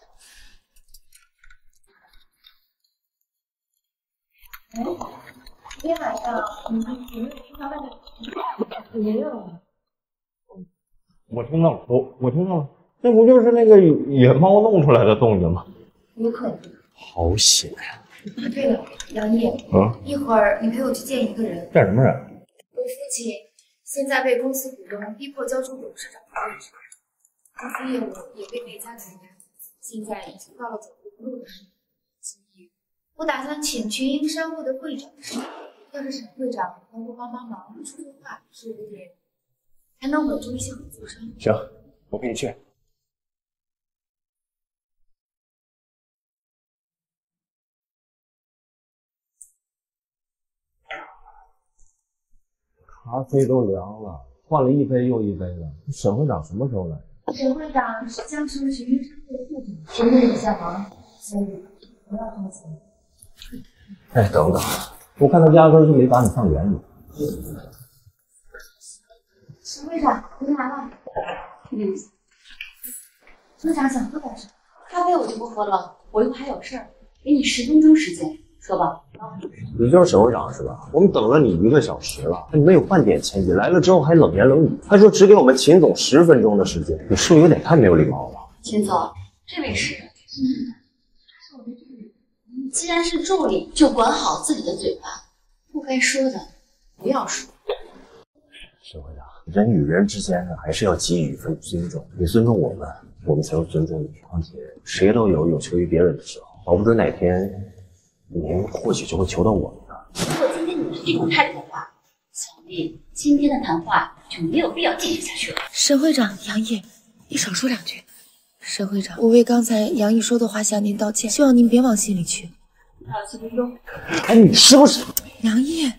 哎，今天晚上你有没有听到外面没有？ 我听到了，我听到了，那不就是那个野猫弄出来的动静吗？ 有可能。 好险呀！ 啊，对了，杨毅，一会儿你陪我去见一个人。 见什么人？ 我父亲现在被公司股东逼迫交出董事长的位置，公司业务也被赔家承压，现在已经到了走投无路的时候。所以，我打算请群英商会的会长上，要是沈会长能够帮忙说说话，说不定还能稳住一些合作商。 行，我陪你去。咖啡都凉了，换了一杯又一杯的。沈会长什么时候来？ 沈会长是江城群英商会的副总，身份比较忙，所以不要着急。 哎，等等，我看他压根就没把你放眼里。 沈会长，您来了。会长想喝点什么？ 咖啡我就不喝了，我又还有事儿，给你10分钟时间，说吧。 你就是沈会长是吧？我们等了你1个小时了，你没有半点歉意，来了之后还冷言冷语，还说只给我们秦总10分钟的时间，你是不是有点太没有礼貌了？ 秦总， 这位是，是我的助理。既然是助理，就管好自己的嘴巴，不该说的不要说。 沈会长，人与人之间还是要给予一份尊重，你尊重我们，我们才会尊重你。况且谁都有有求于别人的时候，保不准哪天您或许就会求到我们呢。 如果今天你们是这种态度的话，小丽今天的谈话就没有必要继续下去了。 沈会长，杨毅，你少说两句。沈会长，我为刚才杨毅说的话向您道歉，希望您别往心里去。 还有7分钟。 哎，你是不是？ 杨毅，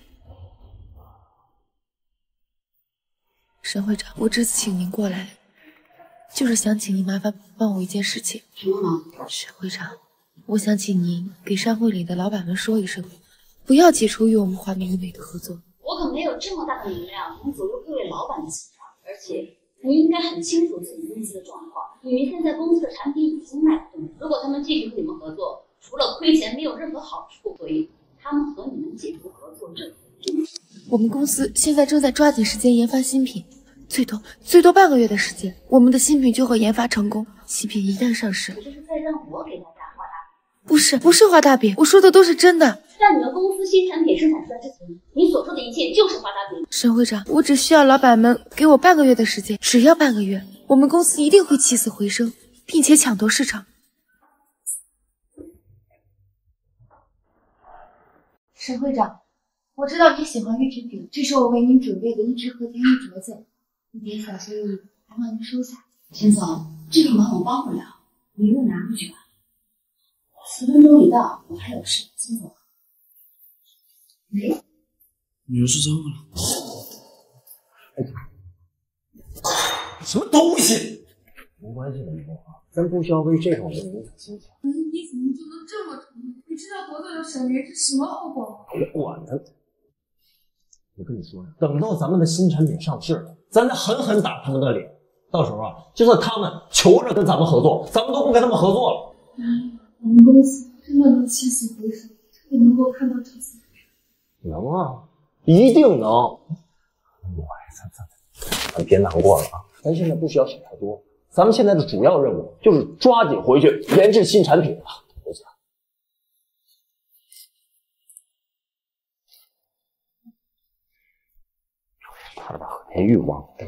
沈会长，我这次请您过来，就是想请您麻烦帮我一件事情。 什么忙？ 沈会长，我想请您给商会里的老板们说一声，不要解除与我们华明医美的合作。 我可没有这么大的能量能左右各位老板的想法，而且您应该很清楚自己公司的状况。你们现在公司的产品已经卖不动，如果他们继续和你们合作，除了亏钱没有任何好处，所以他们和你们解除合作我们公司现在正在抓紧时间研发新品，最多半个月的时间，我们的新品就会研发成功。新品一旦上市， 这是在让我给大家画大饼。 不是画大饼，我说的都是真的。 在你们公司新产品生产出来之前，你所说的一切就是画大饼。 沈会长，我只需要老板们给我半个月的时间，只要半个月，我们公司一定会起死回生，并且抢夺市场。沈会长，我知道你喜欢玉制饼，这是我为您准备的一只和田玉镯子，一点小心意，还望您收下。 钱总，这个忙我帮不了，礼物拿回去吧。10分钟一到，我还有事，先走。 女士招呼了。 什么东西？没关系的，你说话，咱不需要为这种人影响心情。 可是你怎么做的这么冲动？你知道得罪了沈云是什么后果吗？ 我管他！我跟你说呀，等到咱们的新产品上市了，咱再狠狠打他们的脸。到时候啊，就算他们求着跟咱们合作，咱们都不跟他们合作了。 我们公司真的能起死回生，真的能够看到这次。 能啊，一定能。咱别难过了啊，咱现在不需要想太多，咱们现在的主要任务就是抓紧回去研制新产品了。回家。差点把和田玉忘了。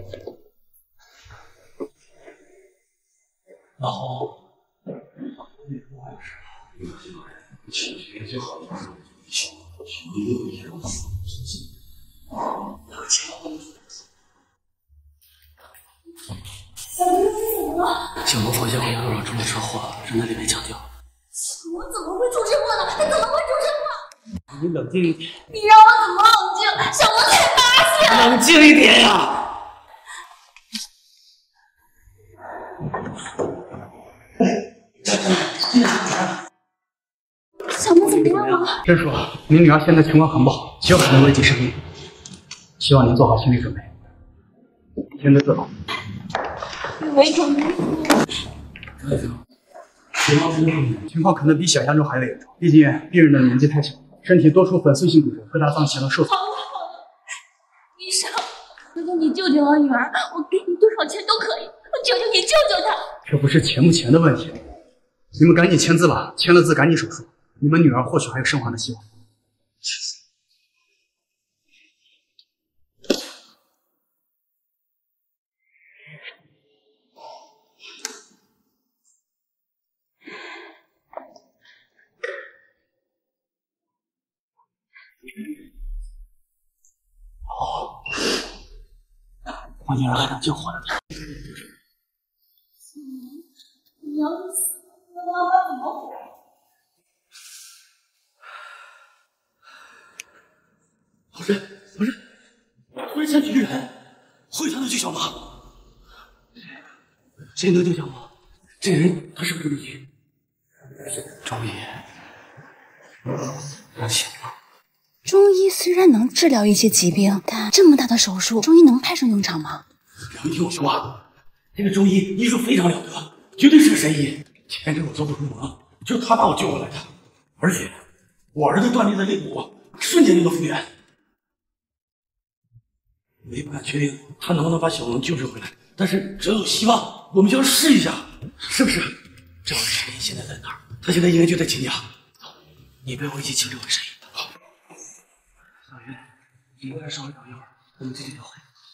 然后， 小龙房间回头上出了车祸，人在里面抢救。 我怎么会出车祸呢？怎么会出车祸？ 你冷静一点。 你让我怎么冷静？小龙才发现。 冷静一点呀！ 小龙怎么样了？ 申叔，您女儿现在情况很不好，极有可能危及生命，希望您做好心理准备。签字吧。 为主。 情况可能比想象中还要严重，毕竟病人的年纪太小，身体多处粉碎性骨折，各大脏器都受损。 好了，医生，如果你救救我女儿，我给你多少钱都可以，我求求你救救她。 这不是钱不钱的问题，你们赶紧签字吧，签了字赶紧手术，你们女儿或许还有生还的希望。 我女儿还能救活的。 你要是死了，那妈妈怎么活？ 不是，突然想起一个人，会他能救小马？谁能救小马？这人他是不是你？周易，我醒了。 中医虽然能治疗一些疾病，但这么大的手术，中医能派上用场吗？ 你听我说啊，这个中医医术非常了得，绝对是个神医。前阵我做不出门，就是他把我救过来的，而且我儿子断裂的肋骨瞬间就能复原。我也不敢确定他能不能把小龙救治回来，但是只要有希望，我们就要试一下，是不是？ 这位神医现在在哪儿？他现在应该就在秦家。走，你陪我一起请这位神医。好。小云，你在这稍微等一会儿，我们继续聊会。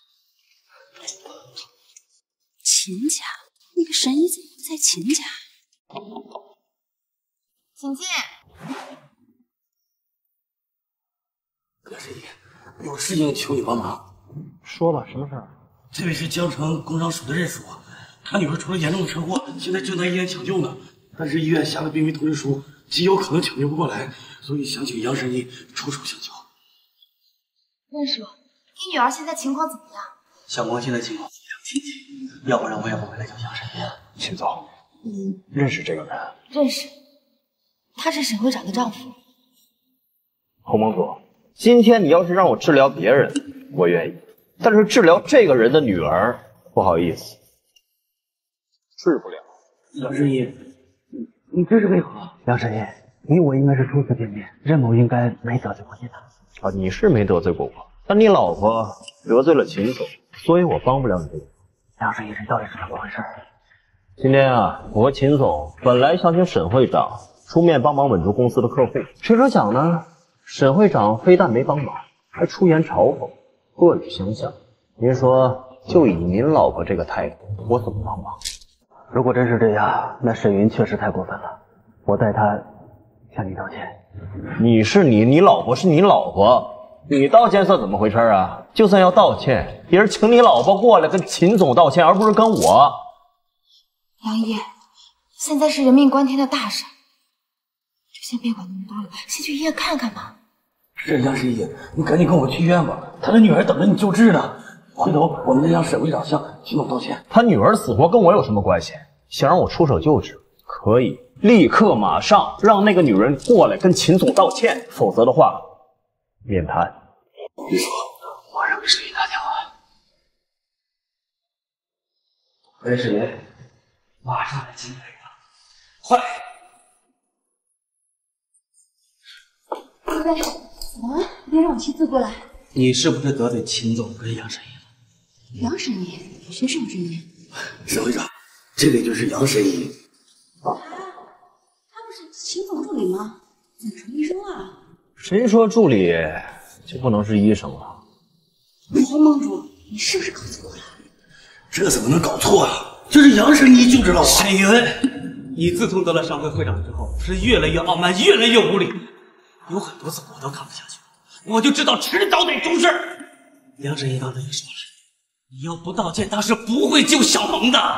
秦家，那个神医怎么在秦家？ 请进。 梁神医，有事情求你帮忙。 说吧，什么事儿？ 这位是江城工商署的任叔，他女儿出了严重的车祸，现在正在医院抢救呢。但是医院下了病危通知书，极有可能抢救不过来，所以想请杨神医出手相救。 任叔，你女儿现在情况怎么样？ 小萌现在情况非常紧急，要不然我也不会来叫杨神医。 秦总，认识这个人？ 认识，他是沈会长的丈夫。 侯盟主，今天你要是让我治疗别人，我愿意。但是治疗这个人的女儿，不好意思，治不了。 杨神医，你这是为何？ 杨神医，你我应该是初次见面，任某应该没得罪过你的。 啊，你是没得罪过我，但你老婆得罪了秦总，所以我帮不了你这个。 杨神医，这到底是怎么回事？ 今天啊，我和秦总本来想请沈会长出面帮忙稳住公司的客户，谁成想呢，沈会长非但没帮忙，还出言嘲讽，恶语相向。您说，就以您老婆这个态度，我怎么帮忙？ 如果真是这样，那沈云确实太过分了，我代他向你道歉。 你是你，你老婆是你老婆，你道歉算怎么回事啊？就算要道歉，也是请你老婆过来跟秦总道歉，而不是跟我。 杨毅，现在是人命关天的大事，就先别管那么多了，先去医院看看吧。 是杨神医，你赶紧跟我去医院吧，他的女儿等着你救治呢。回头我们再让沈会长向秦总道歉。 他女儿死活跟我有什么关系？想让我出手救治，可以立刻马上让那个女人过来跟秦总道歉，否则的话，免谈。 你说，我让沈医打电话。喂，沈医，马上来秦队长，快！ 喂，怎么了？别让我亲自过来。 你是不是得罪秦总跟杨神医了？ 杨神医？谁是杨神医？ 沈会长，这个就是杨神医。 他不是秦总助理吗？怎么成医生了？ 谁说助理就不能是医生了？ 侯盟主，你是不是搞错了？ 这怎么能搞错啊？就是杨神医救治了我。沈云，你自从得了商会会长之后，是越来越傲慢，越来越无理。有很多次我都看不下去，我就知道迟早得出事。杨神医刚才也说了，你要不道歉，他是不会救小萌的。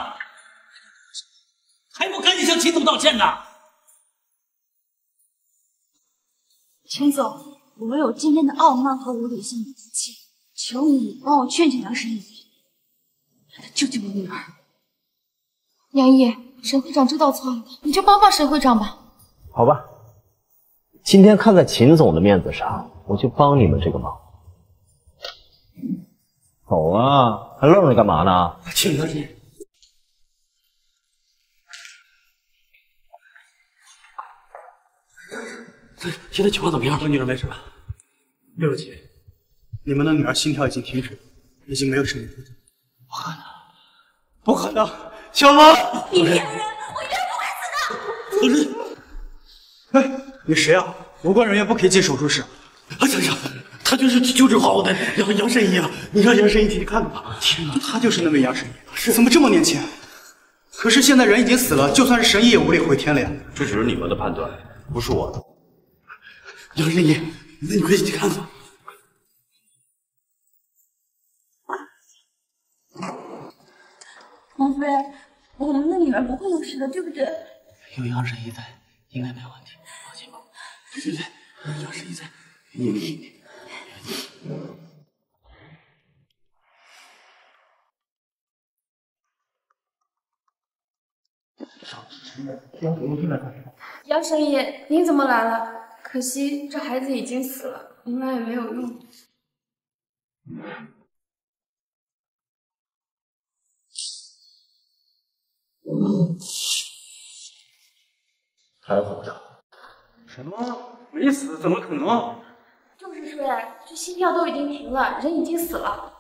还不赶紧向秦总道歉呢？ 秦总，我有今天的傲慢和无理向你道歉，求你帮我劝劝杨神医，让他救救我女儿。杨毅，沈会长知道错了，你就帮帮沈会长吧。 好吧，今天看在秦总的面子上，我就帮你们这个忙。走啊，还愣着干嘛呢？ 请杨神医。现在情况怎么样？我女儿没事吧？ 对不起，你们的女儿心跳已经停止，已经没有生命体征。 不可能，不可能！小萌， 你骗人！我绝不会死的！ 可是，哎，你谁啊？无关人员不可以进手术室。 啊，行行，他就是救治好我的杨神医啊！你让杨神医进去看看吧。 天哪，他就是那位杨神医，怎么这么年轻？可是现在人已经死了，就算是神医也无力回天了呀。 这只是你们的判断，不是我的。 杨神医，那你快进去看看。 王夫人，我们的女儿不会有事的，对不对？ 有杨神医在，应该没问题，放心吧。对，有杨神医在，你。 杨神医，您怎么来了？可惜这孩子已经死了，您来也没有用。 还活着？什么？没死？怎么可能？ 就是说呀，这心跳都已经停了，人已经死了。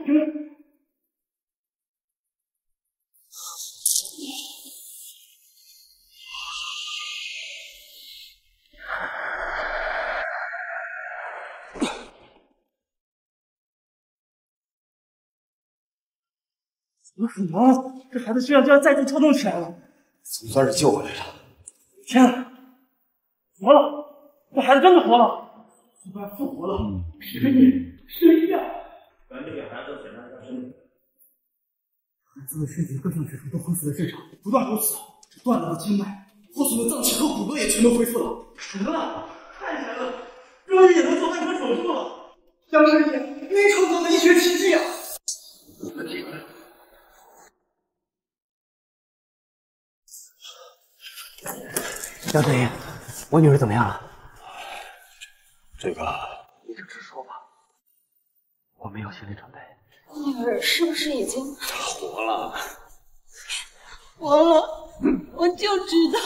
怎么可能？这孩子居然再度跳动起来了！ 总算是救回来了。 天啊，活了！这孩子真的活了！这快复活了！神医啊！ 赶紧给孩子检查一下身体。 孩子的身体各项指数都恢复的正常，不但如此，这断了的经脉、破损的脏器和骨骼也全都恢复了。神了！太神了！终于也能做外科手术了！杨神医，您创造的医学奇迹啊！ 杨神医，我女儿怎么样了？ 这个你就直说吧，我没有心理准备。 女儿是不是已经活了？ 活了？我就知道。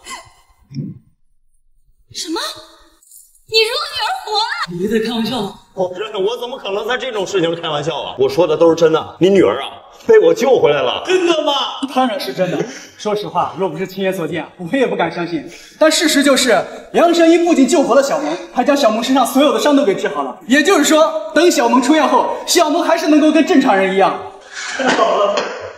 什么？你说我女儿活了？ 你在开玩笑吗？ 真的，我怎么可能在这种事情开玩笑啊？我说的都是真的，你女儿啊被我救回来了。 真的吗？当然是真的。说实话，若不是亲眼所见，我也不敢相信。但事实就是，杨神医不仅救活了小萌，还将小萌身上所有的伤都给治好了。也就是说，等小萌出院后，小萌还是能够跟正常人一样。太好了！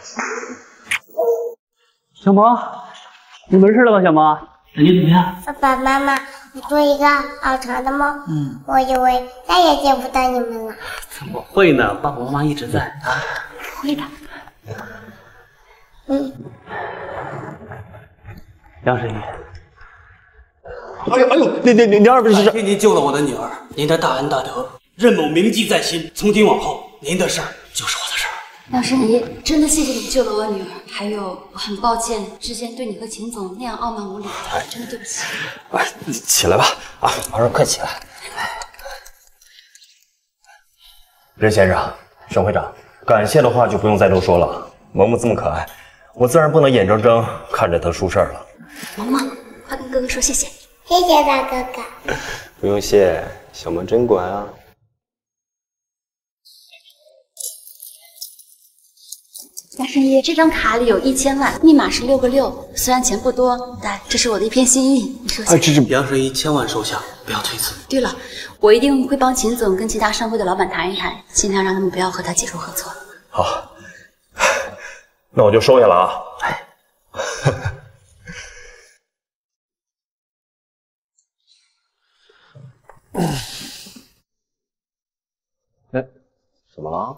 小萌，你没事了吧？小萌，感觉怎么样？ 爸爸妈妈，我做一个好长的梦，我以为再也见不到你们了。 怎么会呢？爸爸妈妈一直在啊。 不会的。 杨神医， 哎呦，您二位是？ 感谢您救了我的女儿，您的大恩大德，任某铭记在心。从今往后，您的事儿就是我的事儿。 杨神医，真的谢谢你救了我女儿，还有我很抱歉之前对你和秦总那样傲慢无礼，真的对不起。 哎，你起来吧，啊，马上快起来。 任先生、沈会长，感谢的话就不用再多说了。萌萌这么可爱，我自然不能眼睁睁看着她出事了。 萌萌，快跟哥哥说谢谢。 谢谢大哥哥。 不用谢，小萌真乖啊。 杨神医，这张卡里有1000万，密码是6个6，虽然钱不多，但这是我的一片心意，你收下。 杨神医千万收下，不要推辞。 对了，我一定会帮秦总跟其他商会的老板谈一谈，尽量让他们不要和他解除合作。 好，那我就收下了啊。哎，怎么了？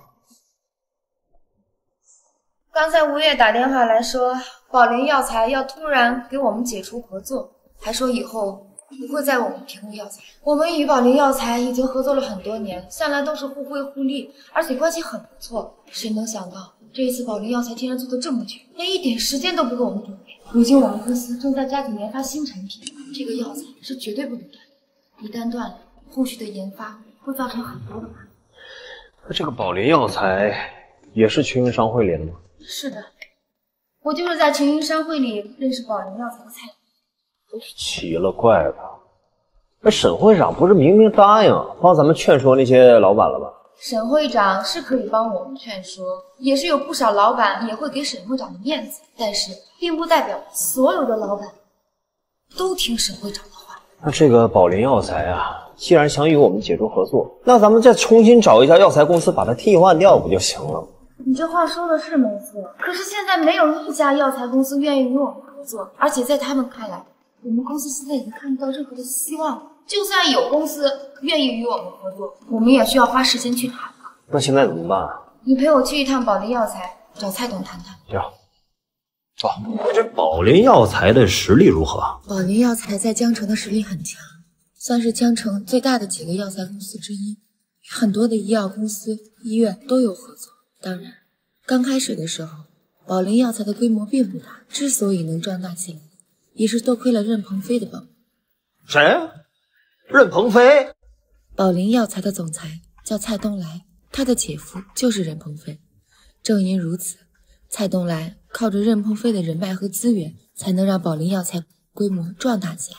刚才吴越打电话来说，宝林药材要突然给我们解除合作，还说以后不会再为我们提供药材。我们与宝林药材已经合作了很多年，向来都是互惠互利，而且关系很不错。谁能想到这一次宝林药材竟然做得这么绝，连一点时间都不给我们准备。如今我们公司正在加紧研发新产品，这个药材是绝对不能断的，一旦断了，后续的研发会造成很多的麻烦。 那这个宝林药材也是群英商会里的吗？ 是的，我就是在群英商会里认识宝林药材的蔡总。 奇了怪了，那沈会长不是明明答应帮咱们劝说那些老板了吗？ 沈会长是可以帮我们劝说，也是有不少老板也会给沈会长的面子，但是并不代表所有的老板都听沈会长的话。 那这个宝林药材啊，既然想与我们解除合作，那咱们再重新找一家药材公司把它替换掉不就行了？ 你这话说的是没错，可是现在没有一家药材公司愿意与我们合作，而且在他们看来，我们公司现在已经看不到任何的希望了。就算有公司愿意与我们合作，我们也需要花时间去谈。 那现在怎么办？ 你陪我去一趟宝林药材，找蔡董谈谈。 行，走。这宝林药材的实力如何？ 宝林药材在江城的实力很强，算是江城最大的几个药材公司之一，与很多的医药公司、医院都有合作。当然，刚开始的时候，宝林药材的规模并不大，之所以能壮大起来，也是多亏了任鹏飞的帮忙。 谁？任鹏飞？ 宝林药材的总裁叫蔡东来，他的姐夫就是任鹏飞。正因如此，蔡东来靠着任鹏飞的人脉和资源，才能让宝林药材规模壮大起来。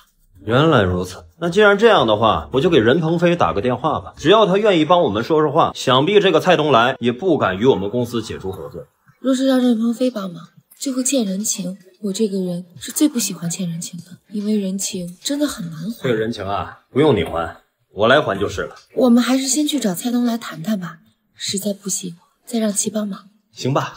原来如此，那既然这样的话，我就给任鹏飞打个电话吧。只要他愿意帮我们说说话，想必这个蔡东来也不敢与我们公司解除合作。 若是让任鹏飞帮忙，就会欠人情。我这个人是最不喜欢欠人情的，因为人情真的很难还。 这个人情啊，不用你还，我来还就是了。 我们还是先去找蔡东来谈谈吧，实在不行再让其帮忙。 行吧。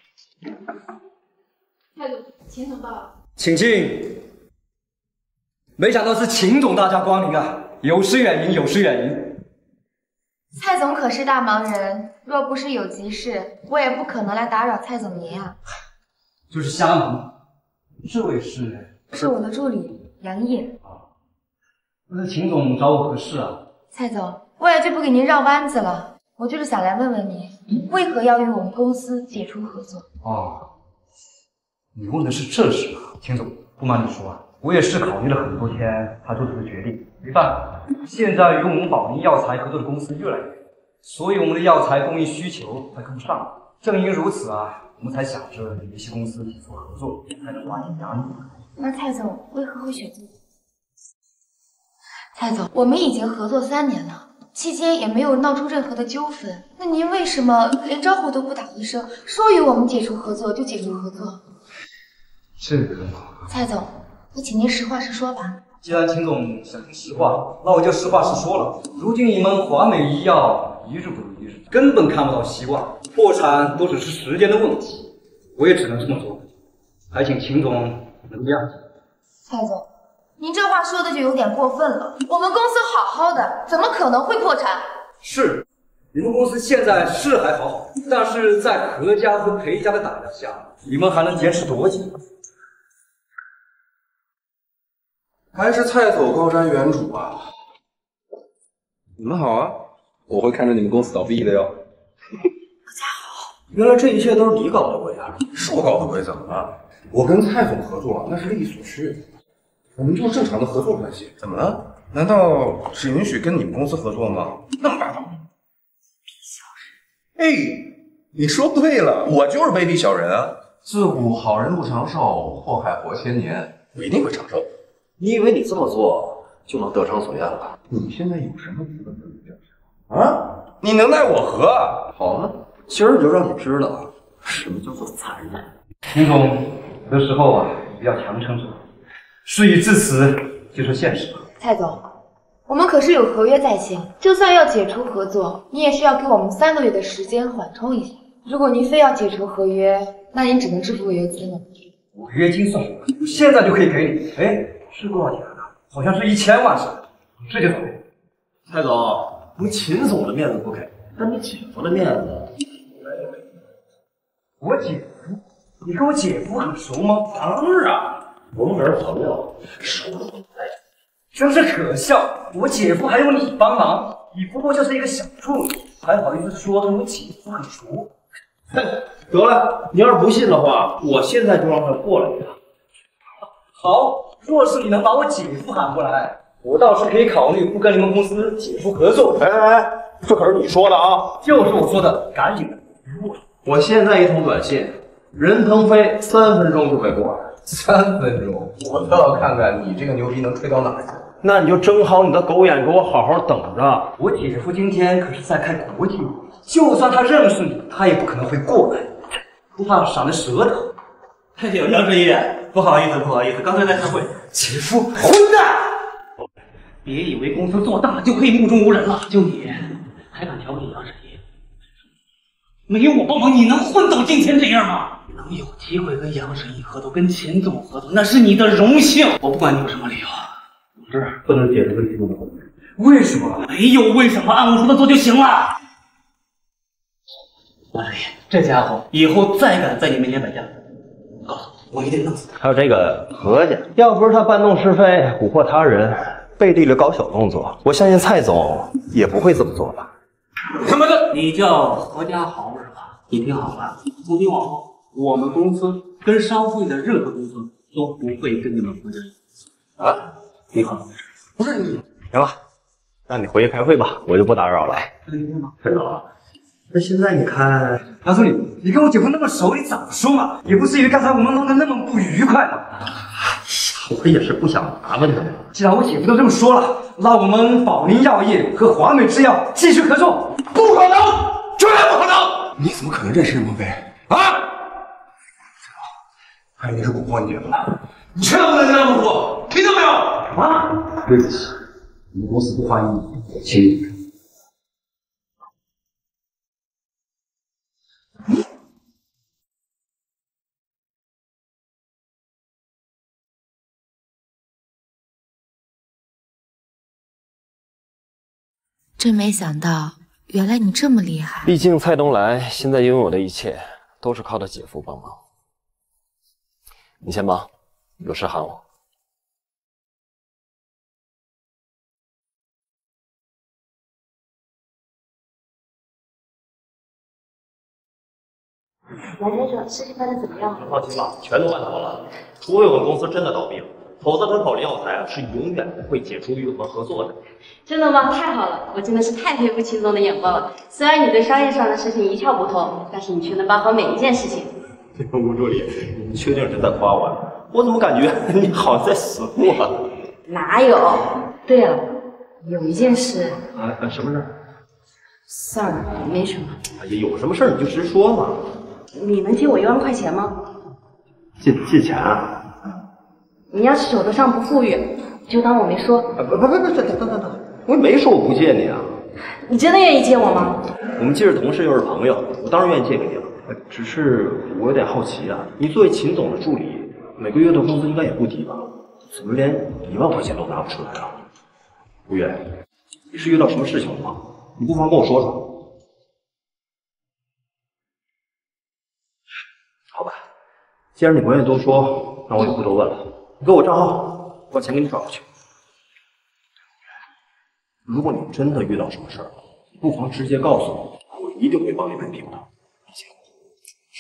蔡总，秦总到了。 请进。没想到是秦总大驾光临啊，有失远迎，有失远迎。 蔡总可是大忙人，若不是有急事，我也不可能来打扰蔡总您啊。 就是瞎忙。这位是我的助理杨烨。 不是秦总找我何事啊？ 蔡总，我也就不给您绕弯子了，我就是想来问问您，为何要与我们公司解除合作？ 哦，你问的是这事啊？秦总，不瞒你说啊，我也是考虑了很多天才做出的决定。没办法，现在与我们宝林药材合作的公司越来越多，所以我们的药材供应需求才跟不上。正因如此啊，我们才想着与一些公司解除合作，才能化解压力。 那蔡总为何会选择？蔡总，我们已经合作3年了，期间也没有闹出任何的纠纷，那您为什么连招呼都不打一声，说与我们解除合作就解除合作？ 这个， 蔡总，我请您实话实说吧。 既然秦总想听实话，那我就实话实说了。如今你们华美医药一日不如一日，根本看不到希望，破产都只是时间的问题。我也只能这么做，还请秦总能谅解。 蔡总，您这话说的就有点过分了。我们公司好好的，怎么可能会破产？ 是，你们公司现在是还好好，但是在何家和裴家的打压下，你们还能坚持多久？ 还是蔡总高瞻远瞩啊！你们好啊，我会看着你们公司倒闭的哟。 大家好，原来这一切都是你搞的鬼啊！ 是我搞的鬼怎么了？我跟蔡总合作那是利益所趋，我们就是正常的合作关系。怎么了？难道只允许跟你们公司合作吗？那么霸道！哎，你说对了，我就是卑鄙小人啊！自古好人不长寿，祸害活千年，我一定会长寿。 你以为你这么做就能得偿所愿了？ 你现在有什么资本这样啊？你能奈我何？好啊，今儿就让你知道什么叫做残忍。 秦总，有的时候啊，不要强撑着，事已至此，就是现实吧。 蔡总，我们可是有合约在先，就算要解除合作，你也是要给我们3个月的时间缓冲一下。如果您非要解除合约，那您只能支付违约金了。 违约金算什么？我现在就可以给你。哎，是多少钱啊？好像是1000万是吧？这就走。 蔡总，我们秦总的面子不给，但你姐夫的面子我姐夫？你跟我姐夫很熟吗？ 当然，我们可是朋友，熟的不赖。 真是可笑！我姐夫还用你帮忙，你不过就是一个小助理，还好意思说跟我姐夫很熟？ 哼，得了，你要是不信的话，我现在就让他过来一趟。 好，若是你能把我姐夫喊过来，我倒是可以考虑不跟你们公司解除合作。 哎，这可是你说的啊！ 就是我说的，赶紧的。 我现在一通短信，任腾飞3分钟就会过来。 3分钟，我倒要看看你这个牛逼能吹到哪去。 那你就睁好你的狗眼，给我好好等着。 我姐夫今天可是在开国际会，就算他认识你，他也不可能会过来，不怕闪了舌头。 哎呦，杨神医，不好意思，不好意思，刚才在开会。 姐夫，混蛋！ 别以为公司做大就可以目中无人了，就你还敢调戏杨神医？没有我帮忙，你能混到今天这样吗？能有机会跟杨神医合作，跟秦总合作，那是你的荣幸。我不管你有什么理由，总之不能解除跟秦总的合作。 为什么？ 没有为什么，按我说的做就行了。杨神医，这家伙以后再敢在你面前摆架子，告诉我，我一定弄死他。 还有这个何家，要不是他搬弄是非、蛊惑他人，背地里搞小动作，我相信蔡总也不会这么做吧。 他妈的，你叫何家豪是吧？你听好了，从今往后，我们公司跟商会的任何公司都不会跟你们何家啊，你好。 不是你，行了，让你回去开会吧，我就不打扰了。 是的。 那现在你看，杨助理，你跟我姐夫那么熟，你早说嘛，也不至于刚才我们弄得那么不愉快嘛。 我也是不想麻烦他们。 既然我姐夫都这么说了，那我们宝林药业和华美制药继续合作。 不可能，绝对不可能！你怎么可能认识任梦飞啊？还以为是蛊惑你姐夫呢。 你千万不能这样说，听到没有？啊！ 对不起，我们公司不欢迎你，请你。 真没想到，原来你这么厉害。 毕竟蔡东来现在拥有的一切都是靠他姐夫帮忙。你先忙，有事喊我。 蓝先生，事情办得怎么样？ 放心吧，全都办妥了。除非我们公司真的倒闭了，否则和宝林药材是永远不会解除与我们合作的。 真的吗？太好了，我真的是太佩服秦总的眼光了。虽然你对商业上的事情一窍不通，但是你却能办好每一件事情。 吴助理，你确定是在夸我呀？我怎么感觉你好像在死我？ 哪有？对了，有一件事。 什么事儿？ 算了，没什么。 哎呀，有什么事儿你就直说嘛。 你能借我1万块钱吗？ 借钱啊？ 你要是手头上不富裕，就当我没说。 等，我也没说我不借你啊。 你真的愿意借我吗？ 我们既是同事又是朋友，我当然愿意借给你了。只是我有点好奇啊，你作为秦总的助理，每个月的工资应该也不低吧？怎么连1万块钱都拿不出来啊？吴越，你是遇到什么事情了吗？你不妨跟我说说。好吧，既然你不愿意多说，那我也不多问了。你给我账号，我把钱给你转过去。如果你真的遇到什么事儿，不妨直接告诉我，我一定会帮你摆平的。毕竟是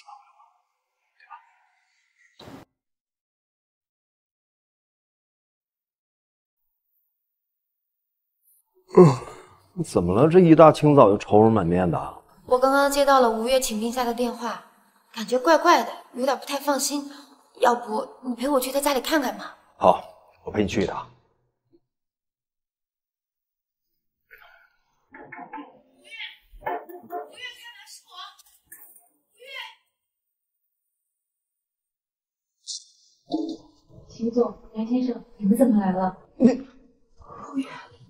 朋友嘛，对吧？怎么了？这一大清早就愁容满面的。 我刚刚接到了吴越请病假的电话，感觉怪怪的，有点不太放心。要不你陪我去他家里看看吧？ 好，我陪你去一趟。 秦总，梁先生，你们怎么来了？ 吴越，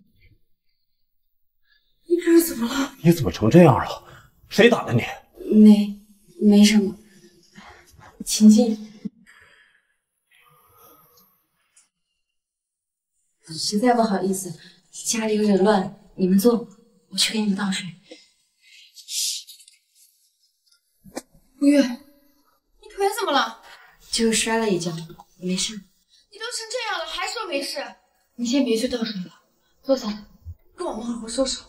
你这是怎么了？ 你怎么成这样了？谁打的你？ 没什么。秦静，实在不好意思，家里有点乱，你们坐，我去给你们倒水。 吴越，你腿怎么了？ 就摔了一跤，没事。 你都成这样了，还说没事？ 你先别去倒水了，坐下来， 跟我忙活，我收拾。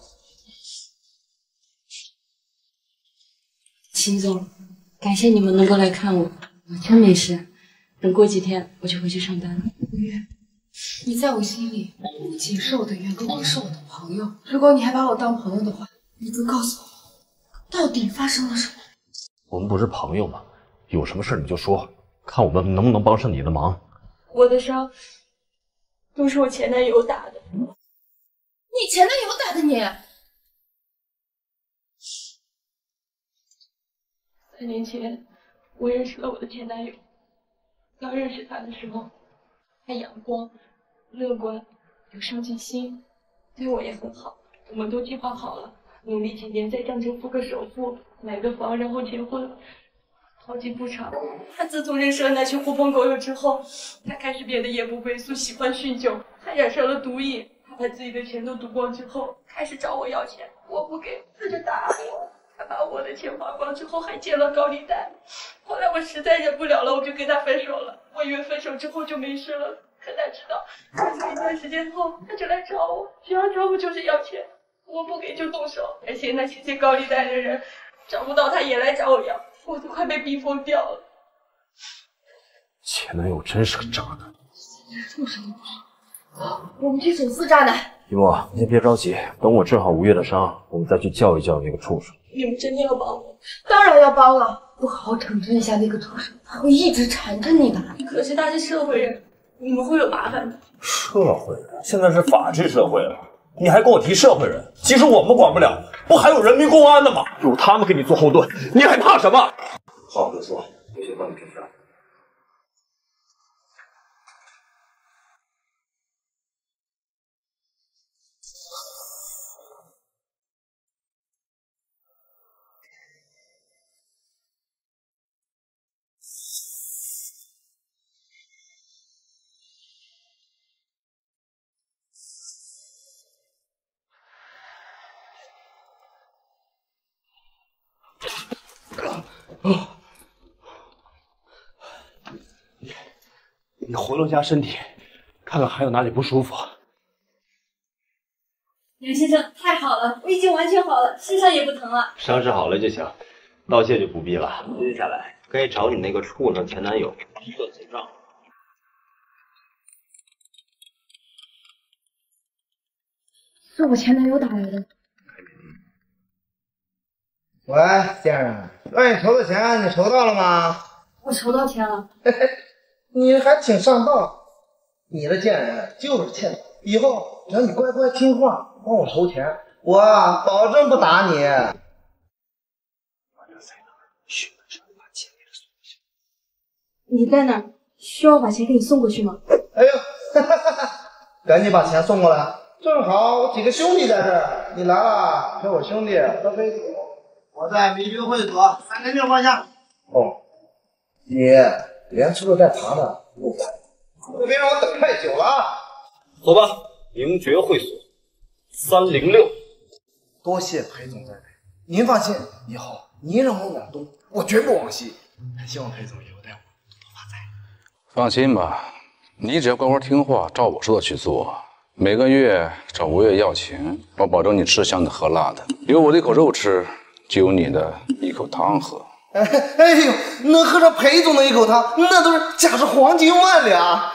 秦总，感谢你们能够来看我，我真没事。等过几天我就回去上班了。 吴越，你在我心里不仅是我的员工，更是我的朋友。如果你还把我当朋友的话，你就告诉我，到底发生了什么？ 我们不是朋友吗？有什么事你就说，看我们能不能帮上你的忙。 我的伤都是我前男友打的。 你前男友打的你 ？3年前，我认识了我的前男友。刚认识他的时候，他阳光、乐观，有上进心，对我也很好。我们都计划好了，努力几年在江城付个首付，买个房，然后结婚。好景不长，他自从认识了那群狐朋狗友之后，他开始变得夜不归宿，喜欢酗酒，还染上了毒瘾。他把自己的钱都赌光之后，开始找我要钱，我不给，他就打我。他把我的钱花光之后，还借了高利贷。后来我实在忍不了了，我就跟他分手了。我以为分手之后就没事了，可哪知道，分手一段时间后，他就来找我，只要找我就是要钱，我不给就动手。而且那些借高利贷的人，找不到他也来找我要，我都快被逼疯掉了。 前男友真是个渣男。 这么什么不是？我们去整4渣男。 一墨，你先别着急，等我治好吴越的伤，我们再去教育教育那个畜生。 你们真的要帮我？ 当然要帮了，不好好惩治一下那个畜生，他会一直缠着你的。 可是他是社会人， 你们会有麻烦的。 社会人，现在是法治社会了，你还跟我提社会人？即使我们管不了，不还有人民公安的吗？有他们给你做后盾，你还怕什么？好好说，我先帮你平事。你活动一下身体，看看还有哪里不舒服。 梁先生，太好了，我已经完全好了，身上也不疼了。 伤势好了就行，道谢就不必了。接下来该找你那个畜生前男友算总账。 是我前男友打来的。 喂，先生，让你筹的钱你筹到了吗？ 我筹到钱了。 你还挺上道，你的贱人就是欠打。以后只要你乖乖听话，帮我筹钱，我保证不打你。 你在哪儿？需要我把钱给你送过去吗？ 哎呦，赶紧把钱送过来，正好我几个兄弟在这儿，你来了陪我兄弟喝杯酒。我在迷军会所3.6块钱。哦，你连吃了带爬的不管，可别让我等太久了啊！ 走吧，名爵会所306。 多谢裴总栽培，您放心，以后您让我往东，我绝不往西。希望裴总以后带我多发财。 放心吧，你只要乖乖听话，照我说的去做，每个月找吴越要钱，我保证你吃香的喝辣的，有我的一口肉吃，就有你的一口汤喝。 哎呦，能喝上裴总的一口汤，那都是价值黄金万两。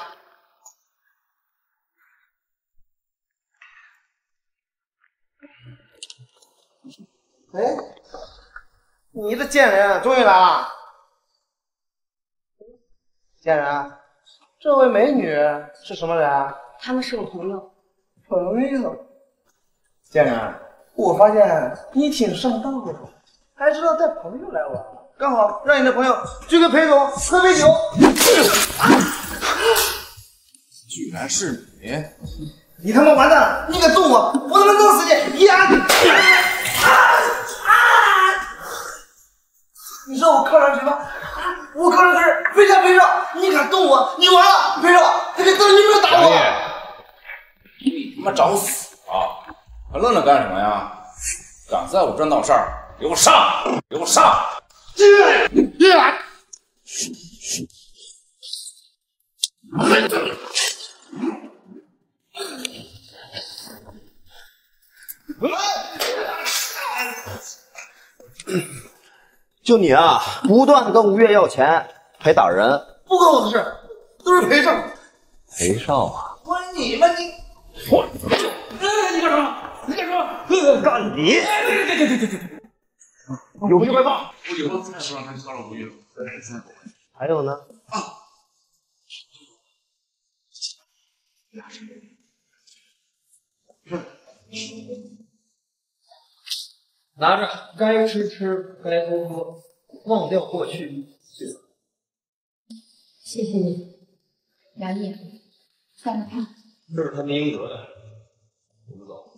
哎，你这贱人终于来了！贱人，这位美女是什么人？ 他们是我朋友。 朋友。贱人，我发现你挺上道的，还知道带朋友来玩。刚好让你的朋友去给裴总喝杯酒。 居然是你！ 你他妈完蛋！你敢动我，我他妈弄死你！呀！你知道我靠上谁吗？我靠上的是裴少，裴少！你敢动我，你完了！裴少，这个都是你没有打我！ 你他妈找死啊！还愣着干什么呀？敢在我这闹事儿，给我上！给我上！ 就你啊，不断跟吴越要钱，还打人， 不关我的事，都是裴少。 裴少啊， 我你们你我，你干什么？你干什么？ 干你！ 有病快放！我以后再不让他骚扰吴越了。 还有呢？ 拿着，该吃吃，该喝喝，忘掉过去。 谢谢你，杨毅，算了吧。 这是他们应得的。我们走。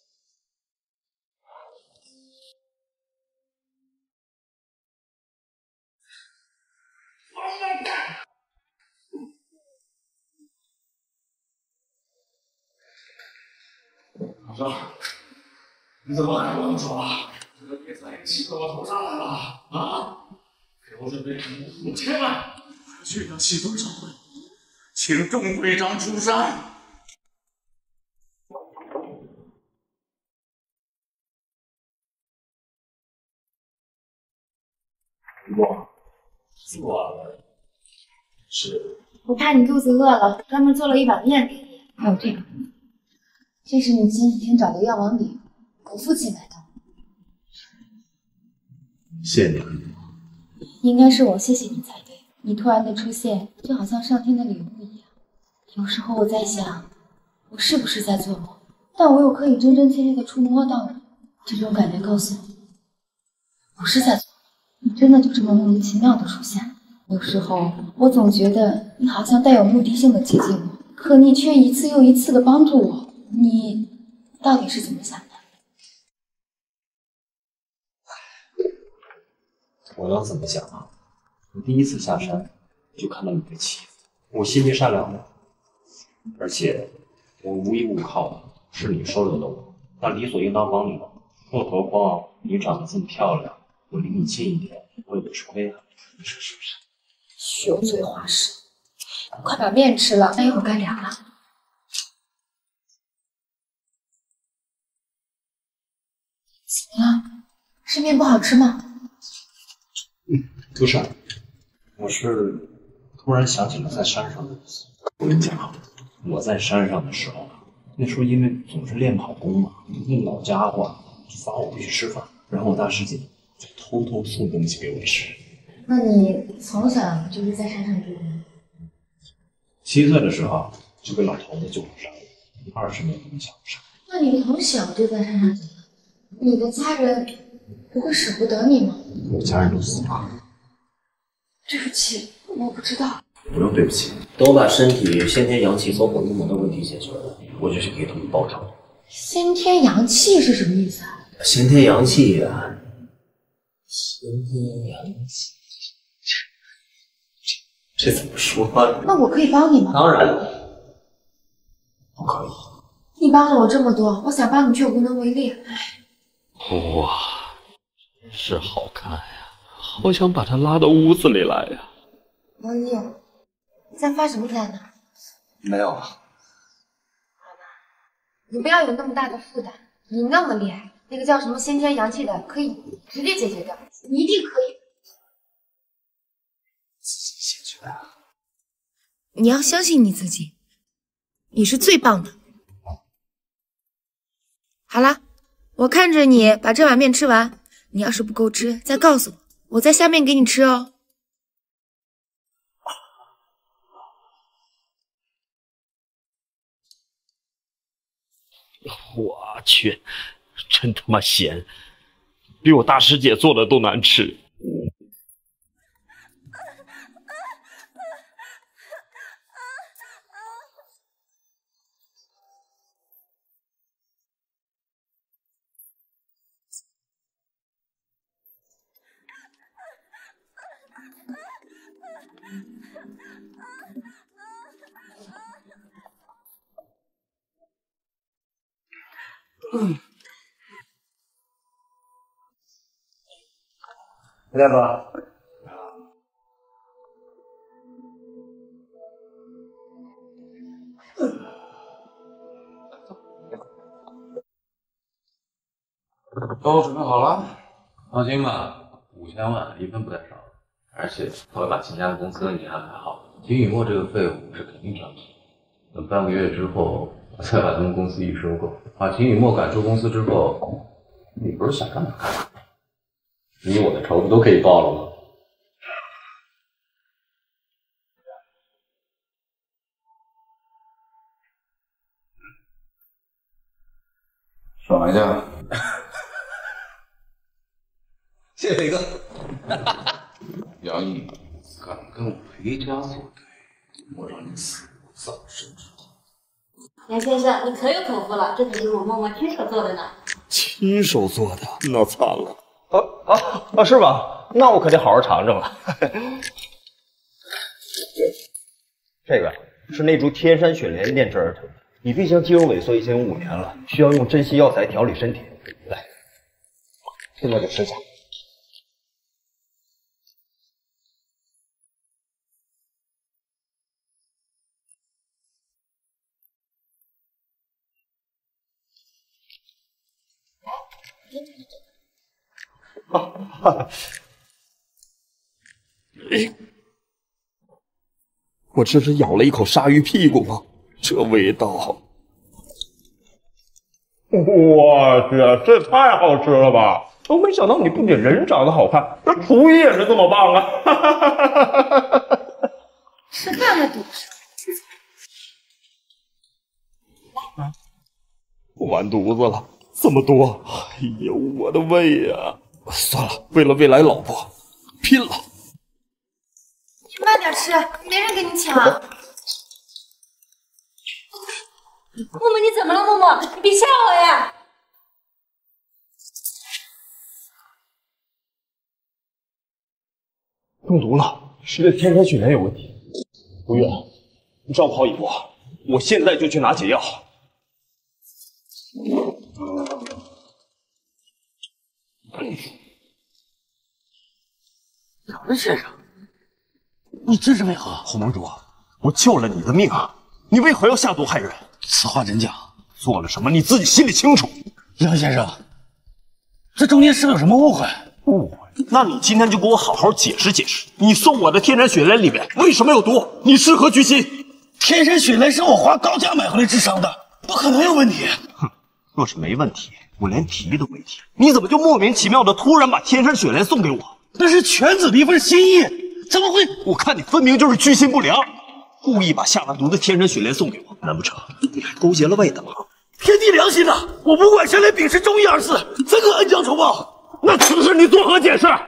老张，你怎么还不能走啊？这个孽债气到我头上来了啊！给我准备5000万，去趟西风商会，请众会长出山。 我是我怕你肚子饿了，专门做了一碗面给你。还有这个，这是你前几天找的药王礼，我父亲买的。 谢谢你。 应该是我谢谢你才对，你突然的出现，就好像上天的礼物一样。 有时候我在想，我是不是在做梦？但我又可以真真切切的触摸到你，这种感觉告诉我，不是在做梦，你真的就这么莫名其妙的出现。有时候我总觉得你好像带有目的性的接近我，可你却一次又一次的帮助我，你到底是怎么想的？ 我要怎么想啊？我第一次下山就看到你被欺负，我心地善良的，而且我无依无靠的，是你收留的我，那理所应当帮你的。更何况你长得这么漂亮，我离你近一点，我也不吃亏啊，你说是不是？ 油嘴滑舌，快把面吃了，那一会儿该凉了。怎么了？是面不好吃吗？ 不是，我是突然想起了在山上的日子。我跟你讲啊，我在山上的时候啊，那时候因为总是练跑功嘛，那老家伙就罚我回去吃饭，然后我大师姐就偷偷送东西给我吃。 那你从小就是在山上住的吗 ？7岁的时候就被老头子救上山了，20年都没想上。 那你从小就在山上长大，你的家人不会舍不得你吗？ 我家人都死了。 对不起，我不知道。 不用对不起，等我把身体先天阳气走火入魔的问题解决了，我就去给他们报仇。 先天阳气是什么意思啊？ 先天阳气呀，先天阳气，这怎么说呢？ 那我可以帮你吗？ 当然不可以。 你帮了我这么多，我想帮你却无能为力。 哇，真是好看呀！好想把他拉到屋子里来呀！ 王毅，你在发什么呆呢？ 没有啊。 你不要有那么大的负担，你那么厉害，那个叫什么先天阳气的可以直接解决掉，你一定可以。 解决啊！ 你要相信你自己，你是最棒的。好了，我看着你把这碗面吃完，你要是不够吃，再告诉我，我在下面给你吃哦。 我去，真他妈咸，比我大师姐做的都难吃。 裴大哥， 都准备好了？放心吧，5000万一分不带少的，而且我会把秦家的公司给你安排好。秦雨墨这个废物是肯定赚不起，等半个月之后，我再把他们公司一收购，把秦雨墨赶出公司之后，你不是想干嘛干嘛？你我的仇不都可以报了吗？爽一下。 谢谢飞哥。 杨毅，敢跟我裴家作对，我让你死无葬身之地。 杨先生，你可有口福了，这可是我默默亲手做的呢。 亲手做的，那惨了。 是吧？那我可得好好尝尝了。这个是那株天山雪莲炼制而成的，你病情肌肉萎缩已经有5年了，需要用珍稀药材调理身体。来，现在就吃下。 我这是咬了一口鲨鱼屁股吗？这味道！我去，这太好吃了吧！我没想到你不仅人长得好看，这厨艺也是这么棒啊！ 吃饭还堵车。 我完犊子了，这么多！哎呦，我的胃呀！算了，为了未来老婆，拼了！ 慢点吃，没人跟你抢。 默默，你怎么了？默默，你别吓我呀！ 中毒了，吃的天山雪莲有问题。吴越，你照顾好以沫，我现在就去拿解药。 杨先生，你这是为何？ 侯盟主，我救了你的命，你为何要下毒害人？ 此话真假？ 做了什么你自己心里清楚。 杨先生，这中间是不是有什么误会？ 误会？那你今天就给我好好解释解释，你送我的天山雪莲里面为什么有毒？你是何居心？ 天山雪莲是我花高价买回来治伤的，不可能有问题。 哼，若是没问题，我连提都没提，你怎么就莫名其妙的突然把天山雪莲送给我？ 那是犬子的一份心意，怎么会？ 我看你分明就是居心不良，故意把下了毒的天山雪莲送给我，难不成你还勾结了魏大王？ 天地良心呐！我不管谁来秉持忠义二字，怎可恩将仇报？ 那此事你作何解释？ 要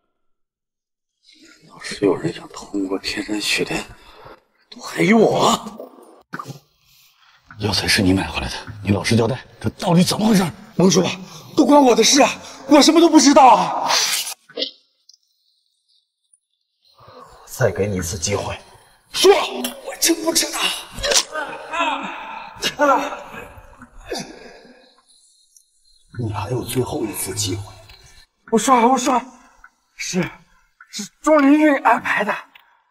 是有人想通过天山雪莲毒害于我，药材是你买回来的，你老实交代，这到底怎么回事？ 盟主，都关我的事啊，我什么都不知道啊！再给你一次机会，说， 我真不知道。 你还有最后一次机会。 我说，是钟灵玉安排的。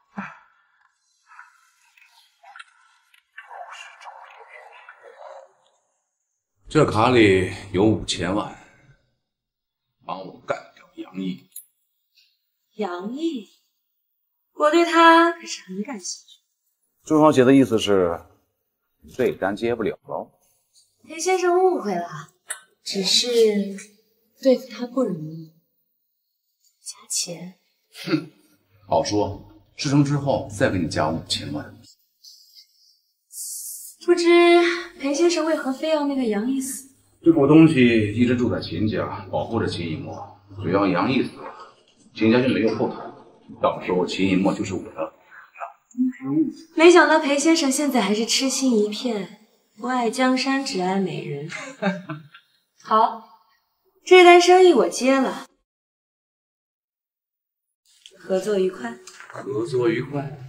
这卡里有5000万，帮我干掉杨毅。 杨毅，我对他可是很感兴趣。 朱小姐的意思是，这单接不了喽？ 裴先生误会了，只是对付他不容易，加钱。 哼，好说，事成之后再给你加5000万。 不知裴先生为何非要那个杨毅死？ 这股东西一直住在秦家，保护着秦一墨。只要杨毅死了，秦家就没有后台，到时候秦一墨就是我的。 没想到裴先生现在还是痴心一片，不爱江山只爱美人。好，这单生意我接了，合作愉快。 合作愉快。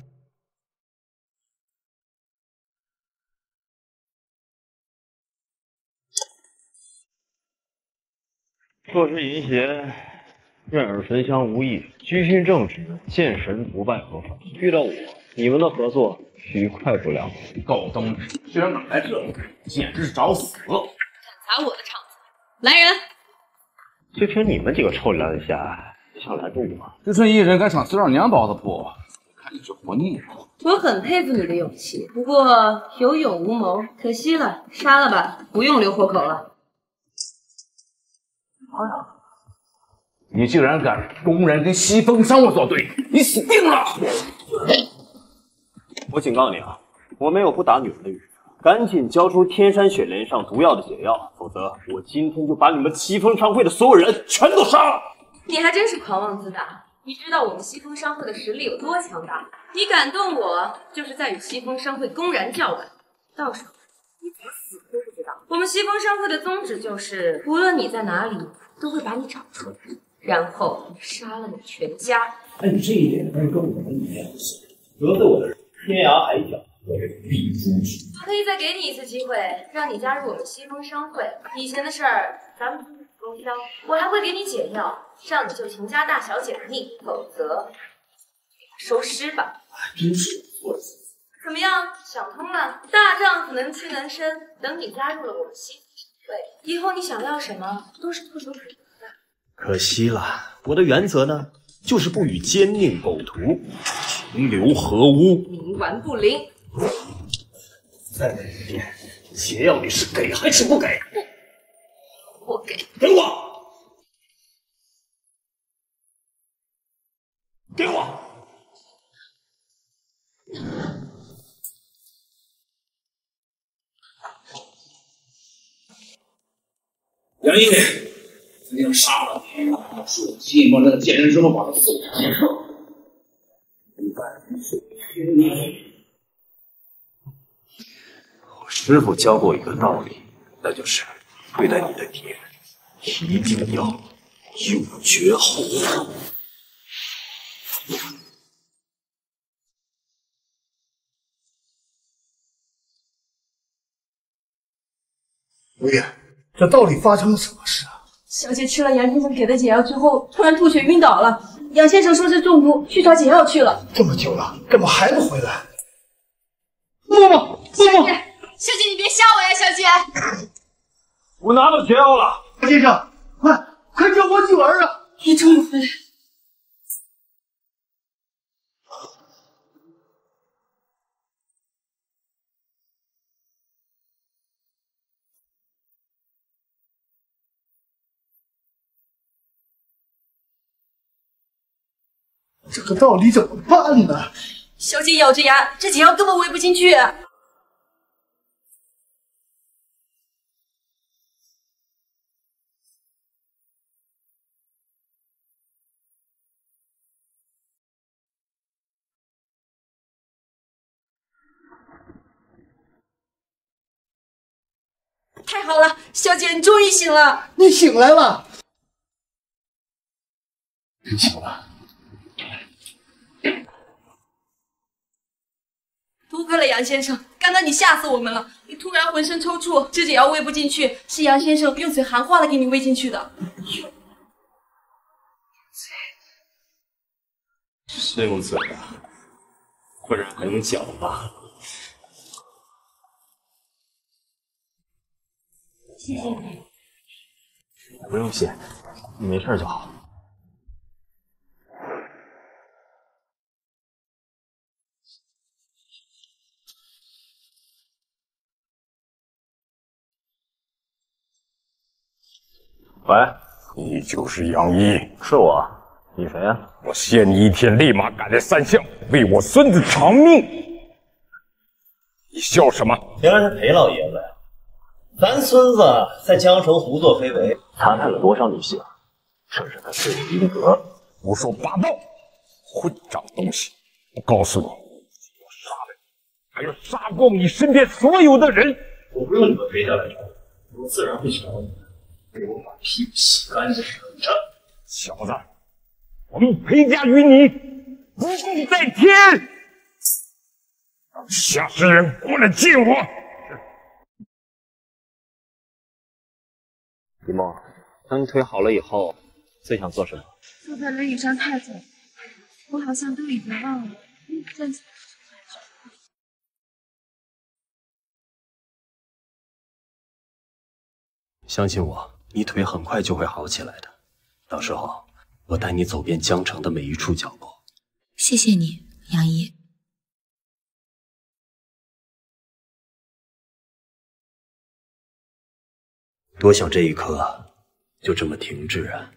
做事淫邪，任尔焚香无益；居心正直，见神不拜何妨？遇到我，你们的合作愉快不了。 狗东西，居然敢来这里，简直是找死！ 敢砸我的场子，来人！ 就凭你们几个臭两下，想拦住我？ 就剩一人敢闯司长娘包子铺，看你是活腻了。 我很佩服你的勇气，不过有勇无谋，可惜了，杀了吧，不用留活口了。 你竟然敢公然跟西风商会作对，你死定了！ 我警告你啊，我没有不打女人的语，赶紧交出天山雪莲上毒药的解药，否则我今天就把你们西风商会的所有人全都杀了！ 你还真是狂妄自大！你知道我们西风商会的实力有多强大？你敢动我，就是在与西风商会公然叫板，到时候你怎么死都不知道。我们西风商会的宗旨就是，无论你在哪里，都会把你找出来，然后杀了你全家。 按这一点，跟我们一样，得罪我的人，天涯海角我也必诛之。 我可以再给你一次机会，让你加入我们西风商会。以前的事儿，咱们不公消。我还会给你解药，让你救秦家大小姐的命，否则收尸吧。 真是错了。 怎么样，想通了？大丈夫能屈能伸。等你加入了我们西风商会，以后你想要什么都是唾手可得的。 可惜了，我的原则呢，就是不与奸佞狗徒同流合污， 冥顽不灵。 再问一遍，解药你是给还是不给？ 我给。 给我！给我！ 杨毅，一定杀了你！是我寂寞那个贱人之后把他送上监狱。一般人是天理。 我师傅教过一个道理，那就是对待你的敌人，一定要有绝后患。 吴爷，这到底发生了什么事啊？ 小姐吃了杨先生给的解药之后，突然吐血晕倒了。杨先生说是中毒，去找解药去了。 这么久了，怎么还不回来？ 默默，小姐，小姐你别吓我呀，小姐。 我拿到解药了， 杨先生，快救我女儿啊！ 你终于回来。 这个到底怎么办呢？ 小姐咬着牙，这解药根本喂不进去。太好了，小姐你终于醒了。 你醒来了。 真醒了。 多亏了杨先生，刚刚你吓死我们了。你突然浑身抽搐，这解药喂不进去，是杨先生用嘴含化了给你喂进去的。 是用嘴啊，不然还用脚吧？ 谢谢你。 不用谢，你没事就好。 喂，你就是杨一？ 是我。你谁呀？ 我限你一天，立马赶来三巷，为我孙子偿命。你笑什么？ 原来是裴老爷子呀！咱孙子在江城胡作非为，残害了多少女性，这是他罪有应得。 胡说八道，混账东西！我告诉你，我杀了你，还要杀光你身边所有的人。 我不用你们裴家来找我，我自然会找你。给我把屁股洗干净等着。 小子，我们裴家与你不共戴天，下世人过来见我。 李梦，当你腿好了以后，最想做什么？ 坐在轮椅上太久了，我好像都已经忘了站起来。 相信我，你腿很快就会好起来的。到时候，我带你走遍江城的每一处角落。 谢谢你，杨一。 多想这一刻就这么停滞啊！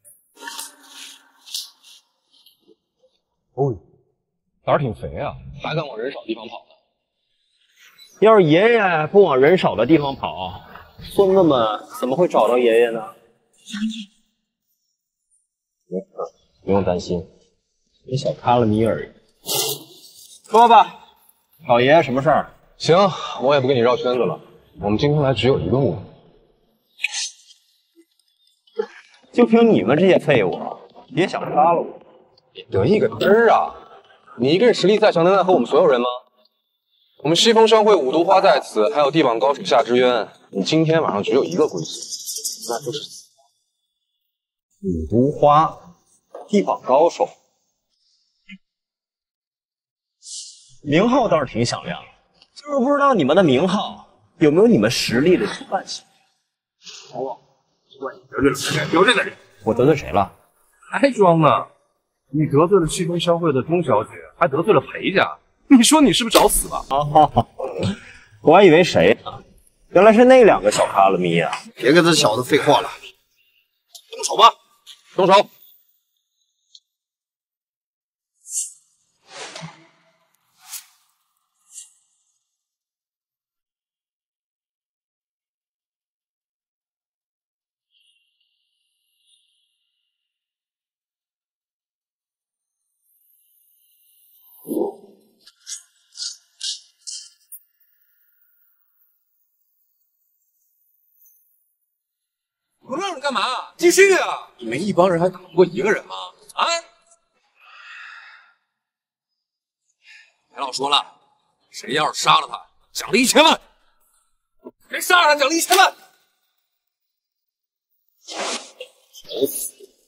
哦，胆儿挺肥啊，还敢往人少地方跑呢？ 要是爷爷不往人少的地方跑，孙子们怎么会找到爷爷呢？ 杨毅， 不用担心，你小卡了米而已。说吧，找爷爷什么事儿？ 行，我也不跟你绕圈子了。我们今天来只有一个目的。 就凭你们这些废物，也想杀了我？ 你得意个嘚儿啊！你一个人实力再强，能奈何我们所有人吗？我们西风商会五毒花在此，还有地榜高手夏之渊。你今天晚上只有一个归宿，那就是死。 五毒花，地榜高手，名号倒是挺响亮，就是不知道你们的名号有没有你们实力的一半响亮。好，怪你得罪了该得罪的人。我得罪谁了？ 还装呢？你得罪了西风商会的钟小姐，还得罪了裴家，你说你是不是找死了？ 我还以为谁呢？原来是那两个小卡拉咪呀！ 别跟这小子废话了， 动手吧，动手！ 着干嘛？继续啊！你们一帮人还打不过一个人吗？啊！别老说了，谁要是杀了他，奖励1000万；谁杀了他，奖励1000万。找死！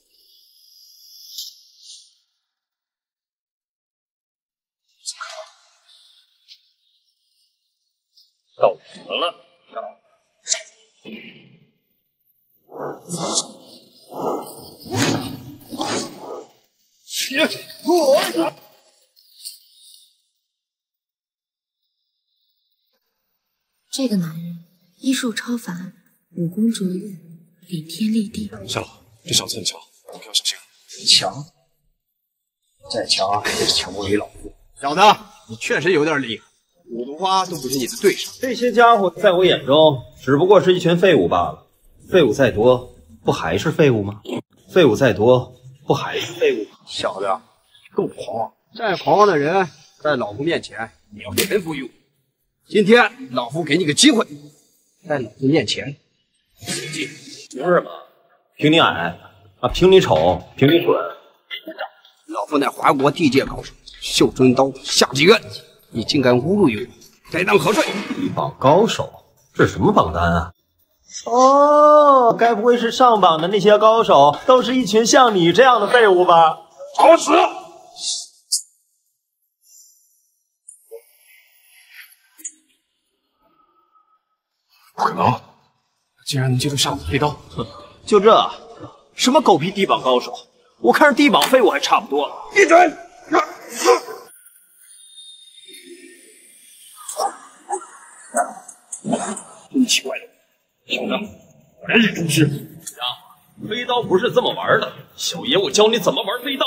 到我了。 这个男人医术超凡，武功卓越，顶天立地。 夏老，这小子很强，你可要小心。 强，再强也强不过老夫。 小子，你确实有点厉害，五毒花都不是你的对手。 这些家伙在我眼中只不过是一群废物罢了。废物再多，不还是废物吗？废物再多，不还是废物吗？ 小子，够狂妄！再狂妄的人，在老夫面前也要人服于我。今天老夫给你个机会，在老夫面前死尽。 凭什么？凭你矮啊？凭你丑？凭你蠢？ 老夫乃华国地界高手，绣春刀下几刃，你竟敢侮辱于我，该当何罪？ 地榜高手？这是什么榜单啊？哦，该不会是上榜的那些高手都是一群像你这样的废物吧？ 找死！不可能！竟然能接住夏武的飞刀！ 哼，就这？什么狗屁地榜高手？我看着地榜废物还差不多。 闭嘴！ 真奇怪的，小子，果然是宗师。家伙，飞刀不是这么玩的。小爷我教你怎么玩飞刀。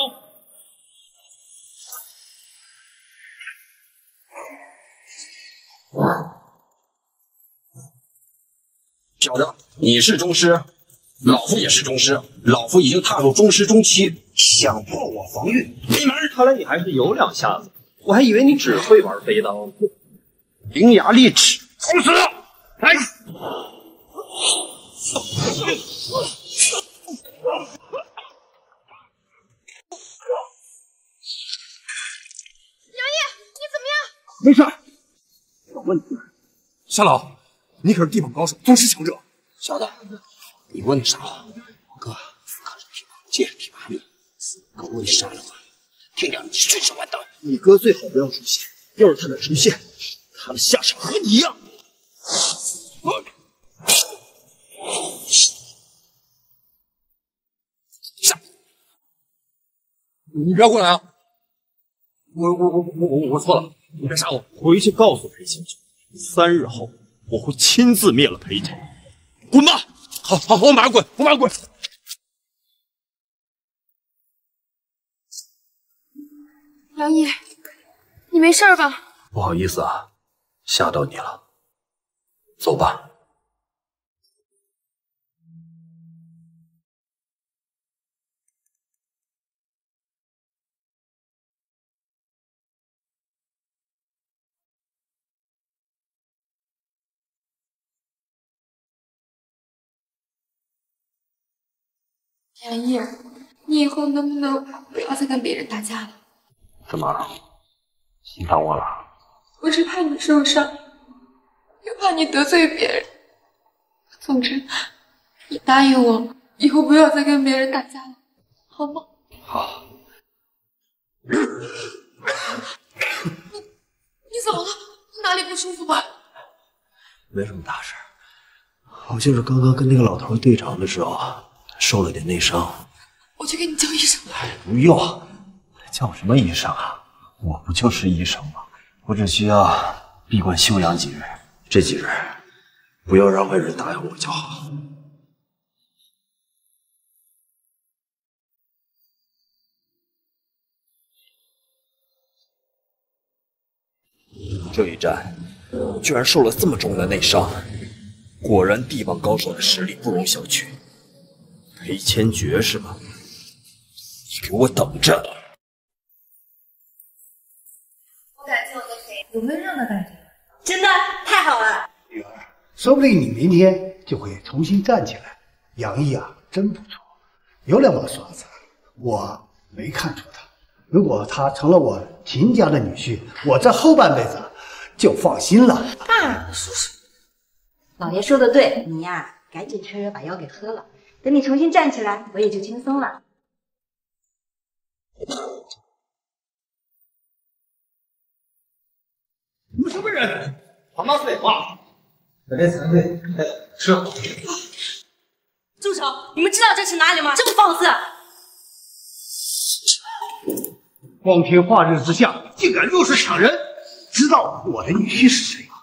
小子，你是宗师，老夫也是宗师，老夫已经踏入宗师中期，想破我防御，闭门！ 看来你还是有两下子，我还以为你只会玩飞刀。 伶牙俐齿， 找死！来！ 杨毅，你怎么样？ 没事。有问题。 夏老，你可是地榜高手，宗师强者。 小子，你问啥？我哥可是琵琶界琵琶女，哥问啥的话，听着你顺手完蛋。你哥最好不要出现，要是他敢出现，他的下场和你一样。下， 你不要过来啊！我错了，你别杀我。 回去告诉裴清九，3日后我会亲自灭了裴家。滚吧！ 好，我马上滚，我马上滚。 杨毅，你没事吧？ 不好意思啊，吓到你了。走吧。 杨毅，你以后能不能不要再跟别人打架了？ 怎么，心疼我了？ 我是怕你受伤，又怕你得罪别人。总之，你答应我，以后不要再跟别人打架了，好吗？ 好。 你怎么了？哪里不舒服吗？ 没什么大事，我就是刚刚跟那个老头对场的时候受了点内伤。 我去给你叫医生。 不用，叫什么医生啊？我不就是医生吗？我只需要闭关休养几日，这几日不要让外人打扰我就好。这一战居然受了这么重的内伤，果然地榜高手的实力不容小觑。裴千绝是吧？你给我等着！ 我感觉我的腿有温热的感觉， 真的太好了。 说不定你明天就会重新站起来， 杨毅啊，真不错，有两把刷子，我没看出他。如果他成了我秦家的女婿，我这后半辈子就放心了。 爸，说什么？老爷说的对，你呀，赶紧吃，把药给喝了。等你重新站起来，我也就轻松了。 你们什么人？他妈废话！ 这里残废，吃。 住手！你们知道这是哪里吗？这么放肆！ 光天化日之下，竟敢入室抢人，知道我的女婿是谁吗？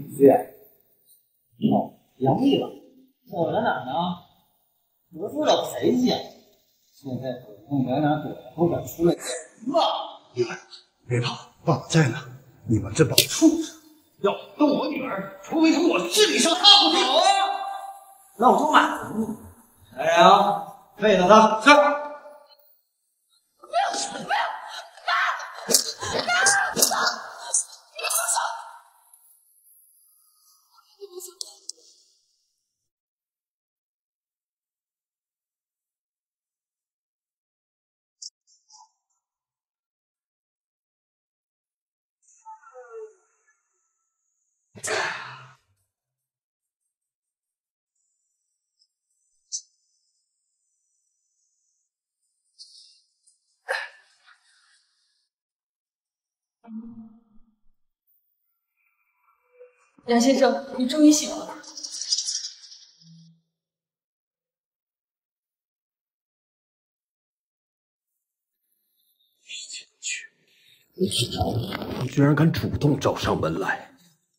哦，杨毅了，我在哪儿呢？得罪了谁家？现在狗空在哪躲不敢出来。 女儿，别怕，爸在呢。你们这帮畜生，要动我女儿，除非从我治理上踏过去。 好啊，那我就满足你。来人啊，废了他！是。 不要！不要！ 杨先生，你终于醒了。 你居然敢主动找上门来！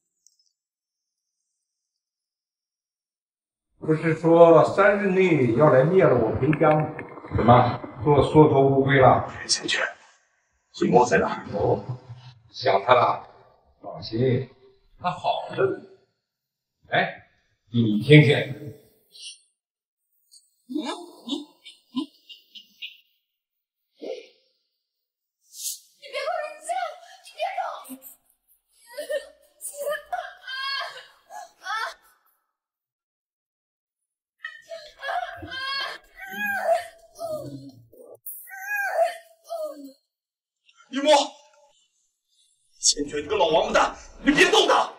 不是说3日内要来灭了我裴家吗？怎么做缩头乌龟了？ 钱权，秦墨在哪儿？ 哦，想他了。放心，他好着呢。哎，你听听。 雨墨，钱权，你个老王八蛋，你别动他！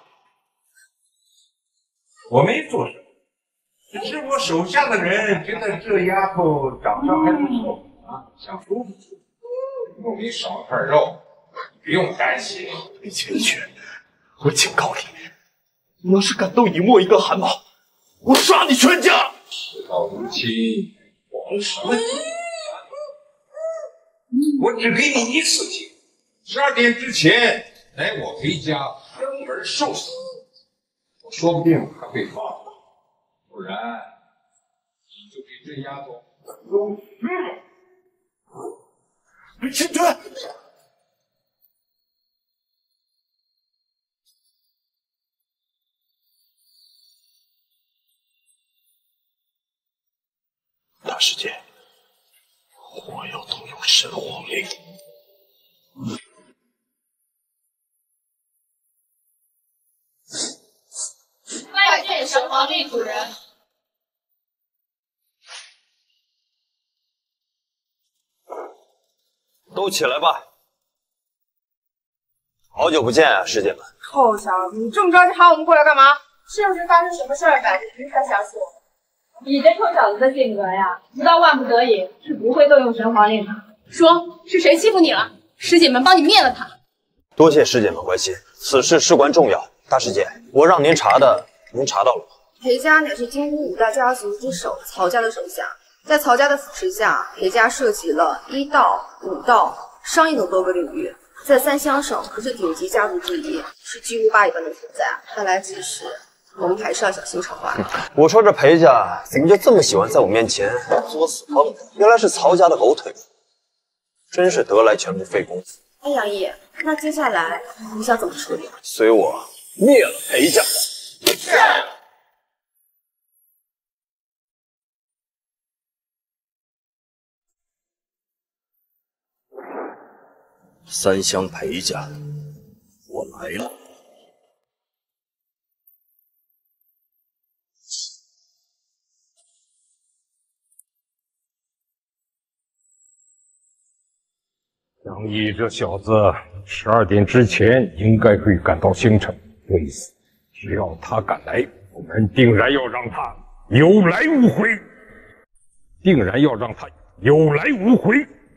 我没做什么，只是我手下的人觉得这丫头长相还不错啊，想舒服舒服，肉里少块肉，你不用担心。 钱权，我警告你，你要是敢动雨墨一个汗毛，我杀你全家！ 事到如今，慌什么急？我只给你一次机会，12点之前来我裴家登门受死，我说不定还会放了，不然你就给这丫头弄死了。 钱权，大师姐，我要动用神皇令。 拜见神皇令主人。 都起来吧！好久不见啊，师姐们。 臭小子，你这么着急喊我们过来干嘛？是不是发生什么事儿赶着您才想起我？ 你这臭小子的性格呀，不到万不得已是不会动用神皇令的。说是谁欺负你了？师姐们帮你灭了他。 多谢师姐们关心，此事事关重要。大师姐，我让您查的，您查到了吗？ 裴家乃是京都5大家族之首，曹家的手下。在曹家的扶持下，裴家涉及了医道、武道、商业等多个领域，在3乡省可是顶级家族之一，是巨无霸一般的存在。看来此事我们还是要小心筹划。 我说这裴家怎么就这么喜欢在我面前作死碰？原来是曹家的狗腿子，真是得来全不费工夫。 哎，杨毅，那接下来你想怎么处理？ 随我灭了裴家。是。3乡裴家，我来了。 杨毅这小子12点之前应该会赶到星城，为此，只要他赶来，我们定然要让他有来无回，定然要让他有来无回。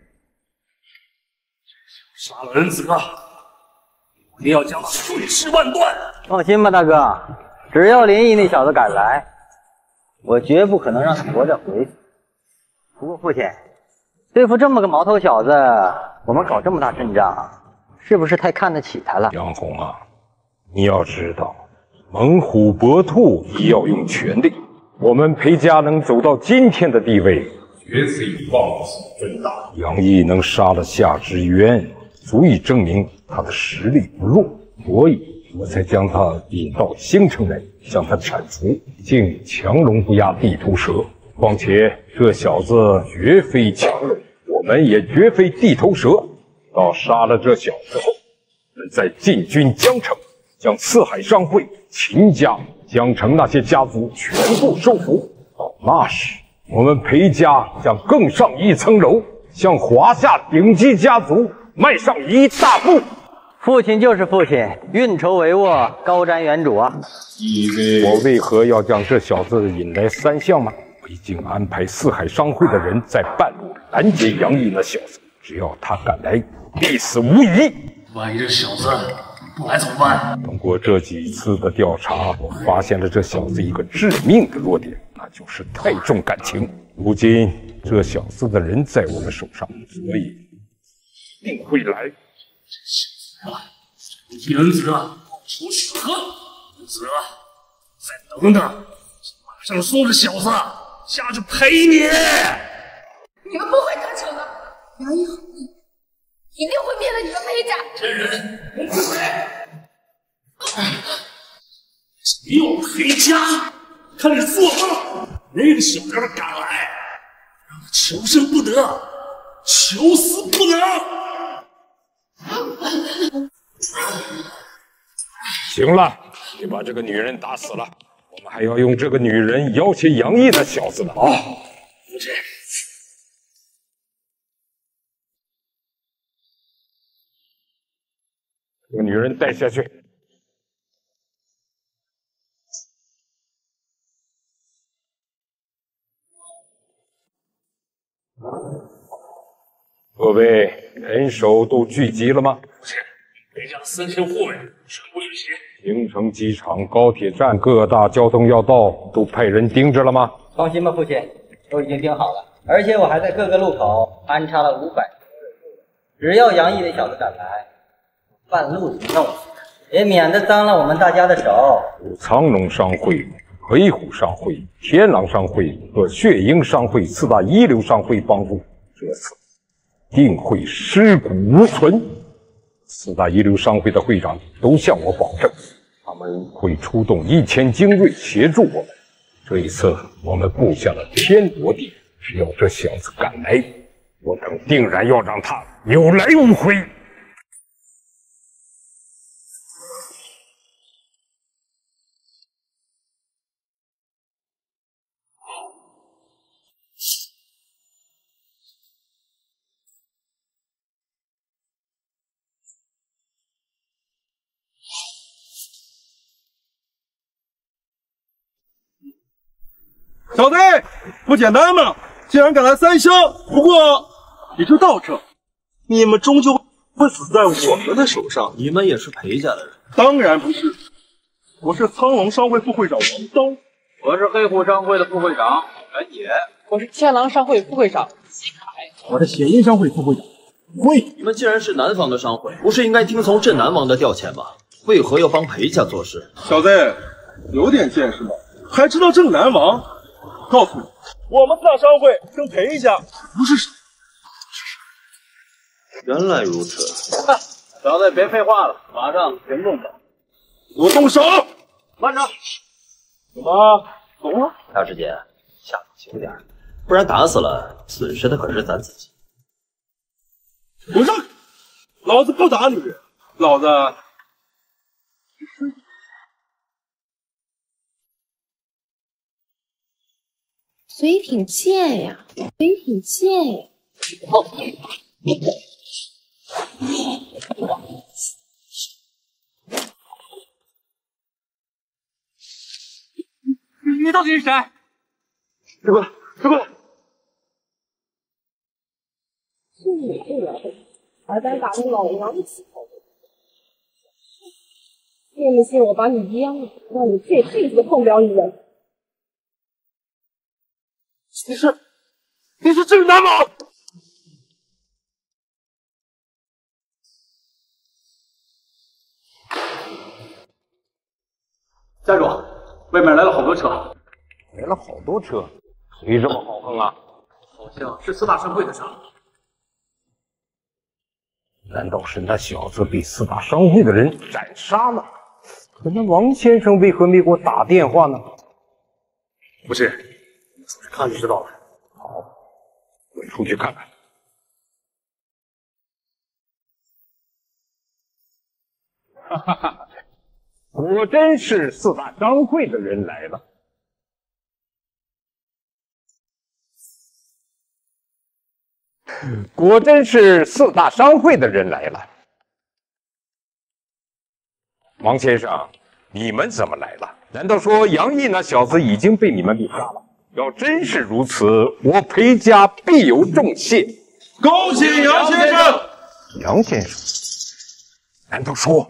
杀了恩子哥，我一定要将他碎尸万段。 放心吧，大哥，只要林毅那小子敢来，我绝不可能让他活着回去。不过父亲，对付这么个毛头小子，我们搞这么大阵仗，是不是太看得起他了？ 杨红啊，你要知道，猛虎搏兔也要用全力。我们裴家能走到今天的地位，绝非妄自尊大。杨毅能杀了夏之渊，足以证明他的实力不弱，所以我才将他引到星城来，将他铲除。毕竟强龙不压地头蛇，况且这小子绝非强龙，我们也绝非地头蛇。到杀了这小子后，我们再进军江城，将四海商会、秦家、江城那些家族全部收服。到那时，我们裴家将更上一层楼，向华夏顶级家族迈上一大步。 父亲就是父亲，运筹帷幄，高瞻远瞩啊！ 我为何要将这小子引来三巷吗？我已经安排四海商会的人在半路拦截杨毅那小子，只要他敢来，必死无疑。 万一这小子不来怎么办？ 通过这几次的调查，我发现了这小子一个致命的弱点，那就是太重感情。如今这小子的人在我们手上，所以一定会来。 替恩子出血喝，恩子再等等，马上送这小子下去陪你。 你们不会得逞的，杨毅好命，一定会灭了你们裴家。 真人不会。没有裴家，看你做梦！那个小家伙敢来，让他求生不得，求死不能。 行了，你把这个女人打死了，我们还要用这个女人要挟杨毅那小子呢。 父亲， 这个女人带下去。各位人手都聚集了吗？ 父亲，裴家3千护卫全部聚齐。 京城机场、高铁站各大交通要道都派人盯着了吗？ 放心吧，父亲，都已经盯好了，而且我还在各个路口安插了500多人，只要杨毅那小子敢来，半路就弄死他，也免得脏了我们大家的手。 有苍龙商会、黑虎商会、天狼商会和血鹰商会4大一流商会帮助，这次定会尸骨无存。4大一流商会的会长都向我保证，他们会出动1000精锐协助我们。这一次我们布下了天罗地，只要这小子敢来，我等定然要让他有来无回。 小子，不简单嘛！竟然敢来3乡，不过也就到这，你们终究会死在我们的手上。 你们也是裴家的人？ 当然不是，我是苍龙商会副会长王刀， 我是黑虎商会的副会长袁野， 我是天狼商会副会长西凯， 我是血鹰商会副会长辉。 你们既然是南方的商会，不是应该听从镇南王的调遣吗？为何要帮裴家做事？ 小子，有点见识吧？还知道镇南王？告诉你，我们4大商会跟裴家不是什么。 原来如此， 小子别废话了，马上行动吧！ 给我动手！ 慢着！ 怎么走了？ 大师姐，下手轻点，不然打死了，损失的可是咱自己。 给我让开！老子不打女人，老子嘴挺贱呀，嘴挺贱呀！ 到底是谁？ 师哥，师哥， 是你这个还敢打着老娘的旗号？信不信我把你阉了，让你这辈子都碰不了女人？ 你是正南王！ 家主，外面来了好多车。 来了好多车，谁这么豪横啊？ 好像是四大商会的车。 难道是那小子被四大商会的人斩杀了？可那王先生为何没给我打电话呢？ 不是，走着看就知道了。 好，我出去看看。哈哈哈，果真是四大商会的人来了。果真是四大商会的人来了。王先生，你们怎么来了？难道说杨毅那小子已经被你们给杀了？要真是如此，我裴家必有重谢。 恭喜杨先生！ 杨先生，难道说？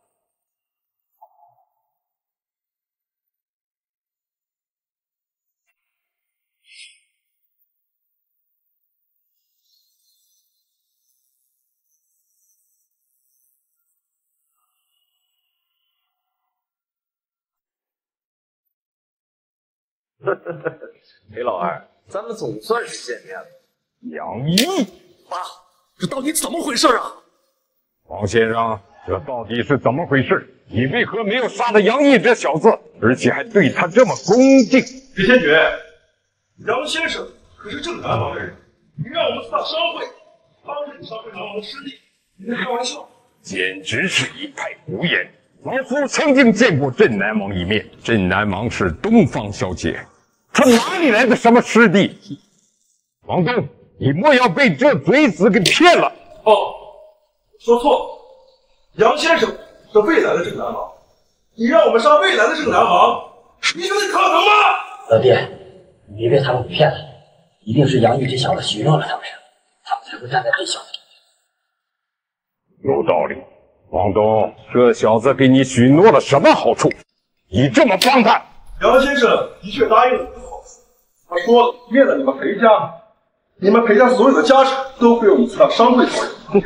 裴老二，咱们总算是见面了。 杨毅， 爸，这到底怎么回事啊？ 王先生，这到底是怎么回事？你为何没有杀了杨毅这小子，而且还对他这么恭敬？ 裴天爵，杨先生可是正南王的人，你让我们四大商会帮着你商会南王的师弟，你在开玩笑？ 简直是一派胡言！老夫曾经见过镇南王一面，镇南王是东方小姐，他哪里来的什么师弟？王东，你莫要被这贼子给骗了！ 哦，说错了，杨先生是未来的镇南王，你让我们杀未来的镇南王，你觉得可能吗？ 老弟，你别被他们骗了，一定是杨毅这小子许诺了他们，他们才会站在这小子这边。有道理。王东，这小子给你许诺了什么好处？你这么帮他？ 杨先生的确答应了你的好处，他说了，灭了你们裴家，你们裴家所有的家产都归我们四大商会所有。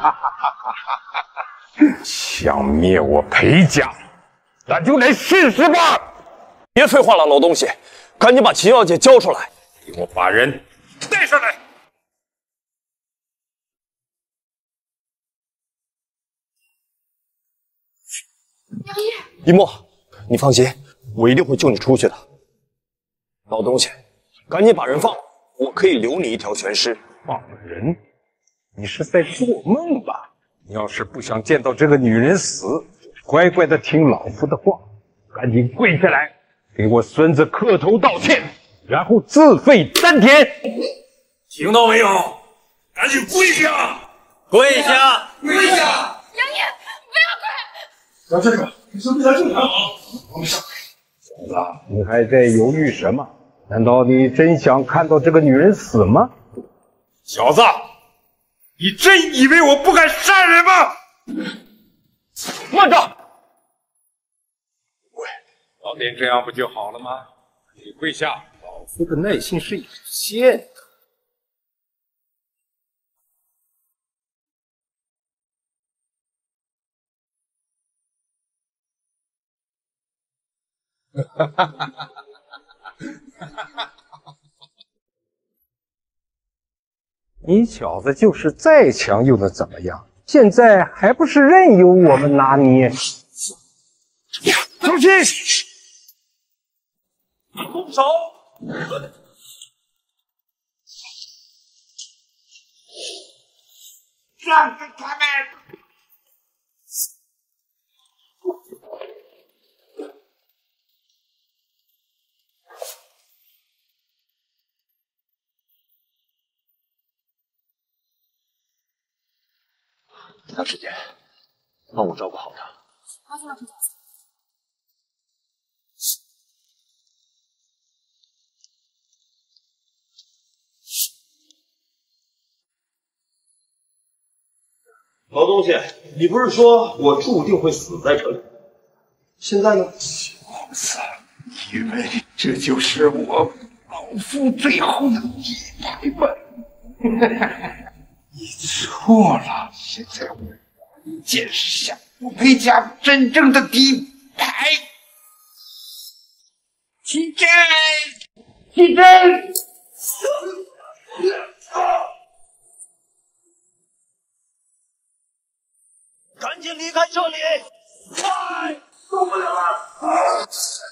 想灭我裴家，那就来试试吧！ 别废话了，老东西，赶紧把秦小姐交出来！ 给我把人带上来！ 杨毅， 一墨，你放心，我一定会救你出去的。老东西，赶紧把人放了，我可以留你一条全尸。 放人？你是在做梦吧？你要是不想见到这个女人死，乖乖的听老夫的话，赶紧跪下来，给我孙子磕头道歉，然后自废丹田。 听到没有？赶紧跪下！ 跪下！ 跪下！ 杨毅，不要跪！ 杨先生，你是未来镇南王，我们上。 小子，你还在犹豫什么？难道你真想看到这个女人死吗？小子，你真以为我不敢杀人吗？ 慢着！ 喂，早点这样不就好了吗？你跪下，老夫的耐心是有限的。哈哈哈哈哈！你小子就是再强又能怎么样？现在还不是任由我们拿捏？出去！ 动手！ 让开他们！ 大师姐，帮我照顾好他。 好，马上。 老东西，你不是说我注定会死在这里？现在呢？ 公子，以为这就是我报复最后的底牌吗？你错了，现在我见识下我裴家真正的底牌。起阵，起阵！ 赶紧离开这里！快，受不了了！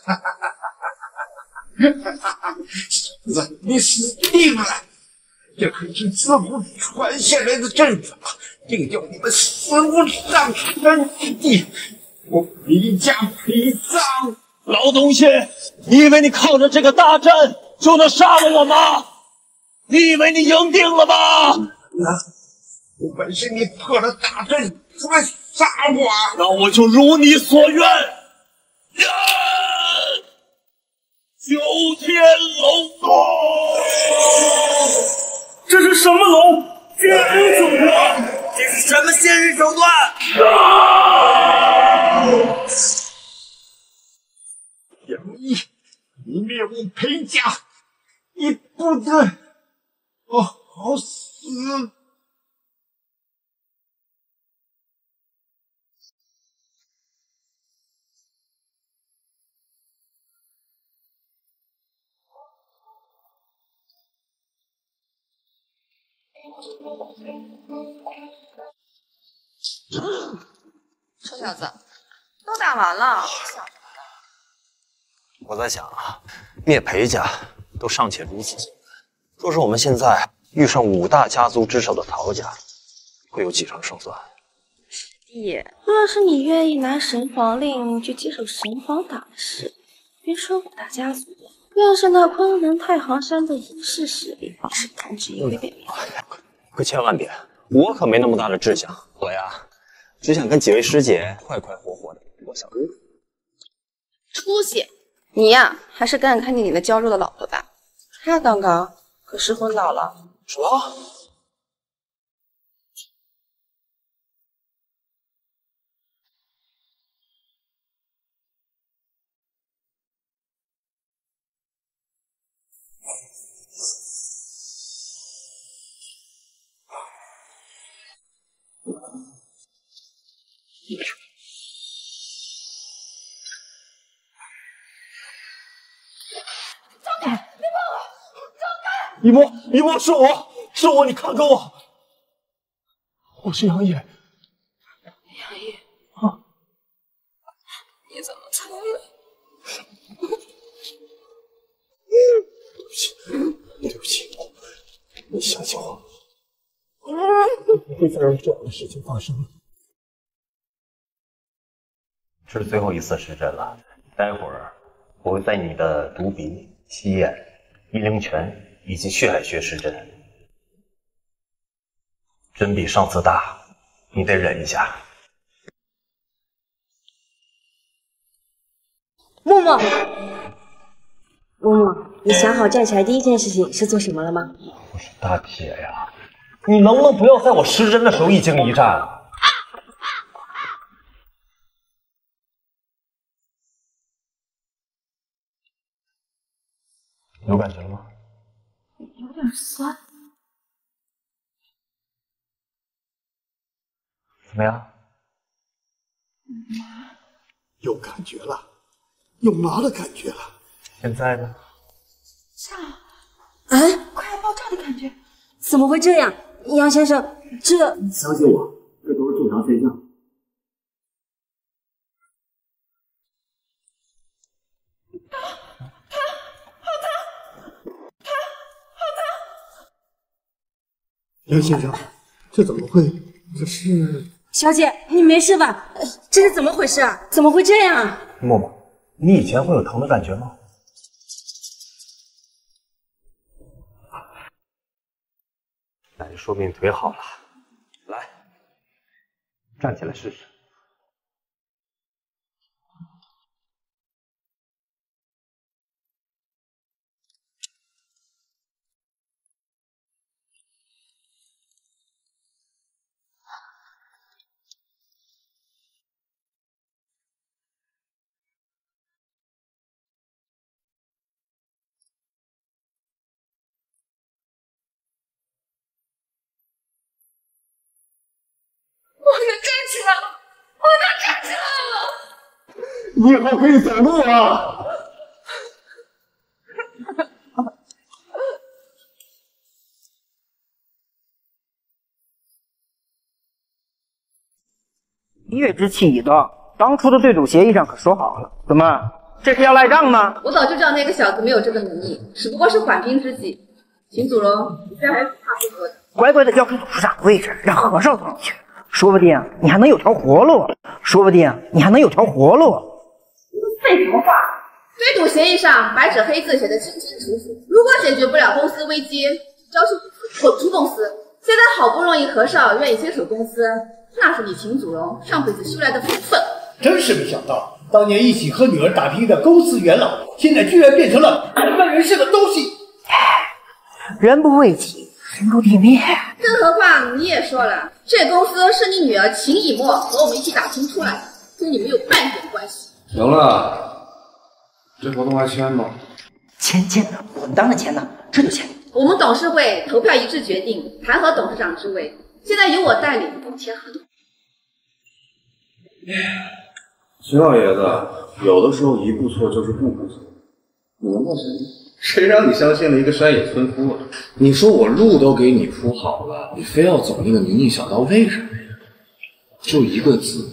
你死定了！这可是自古传下来的阵法，定要你们死无葬身之地。我裴家陪葬！ 老东西，你以为你靠着这个大阵就能杀了我吗？你以为你赢定了吗？ 有本事你破了大阵出来杀我！ 那我就如你所愿。九天龙宫，这是什么龙？绝无主国，这是什么仙人手段？ 杨毅，你灭我裴家，你不得好死！ 臭小子，都打完了， 我在想啊，灭裴家都尚且如此，若是我们现在遇上5大家族之首的曹家，会有几成胜算？ 弟，若要是你愿意拿神皇令去接手神皇党的事，别说5大家族了，便是那昆仑太行山的武士势力，也是弹指一挥。 可千万别，我可没那么大的志向，我呀，只想跟几位师姐快快活活的过小日子。 出息！你呀，还是赶紧看见你那娇弱的老婆吧，她刚刚可是昏倒了。 什么？ 一墨，是我，你看看我，我是杨毅。 杨毅，啊，你怎么才来？ 对不起，你相信我，不会再让这样的事情发生了。 这是最后一次施针了，待会儿我会在你的独鼻、西眼、夷陵泉以及血海穴施针，针比上次大，你得忍一下。 默默，默默，你想好站起来第一件事情是做什么了吗？ 大姐呀，你能不能不要在我施针的时候一惊一乍啊？有感觉了吗？ 有点酸。 怎么样？ 有感觉了，有麻的感觉了。 现在呢？ 炸！ 啊！ 快要爆炸的感觉。 怎么会这样？杨先生，这…… 相信我，这都是正常现象。 杨先生，这怎么会？这是…… 小姐，你没事吧？这是怎么回事啊？怎么会这样啊？ 默默，你以前会有疼的感觉吗？那就说明你腿好了。来，站起来试试。 你以后可以走路啊。 1月之期已到，当初的对赌协议上可说好了，怎么这是要赖账吗？ 我早就知道那个小子没有这个能力，只不过是缓兵之计。秦祖龙，你这还是怕不得的。 乖乖的交给董事长的位置，让何少走去，说不定你还能有条活路。 废什么话！对赌协议上白纸黑字写的清清楚楚，如果解决不了公司危机，要求滚出公司。现在好不容易何少愿意接手公司，那是你秦祖龙上辈子修来的福分。 真是没想到，当年一起和女儿打拼的公司元老，现在居然变成了不干人事的东西。 人不为己，人诛地灭。 更何况你也说了，这公司是你女儿秦以沫和我们一起打拼出来的，跟你没有半点关系。 行了，这合同还签吗？ 签，我们当然签了，这就签。 我们董事会投票一致决定弹劾董事长之位，现在由我代理签合同。 秦老爷子，有的时候一步错就是步步错。你能怪谁？谁让你相信了一个山野村夫啊？你说我路都给你铺好了，你非要走那个名义小道，为什么呀？就一个字。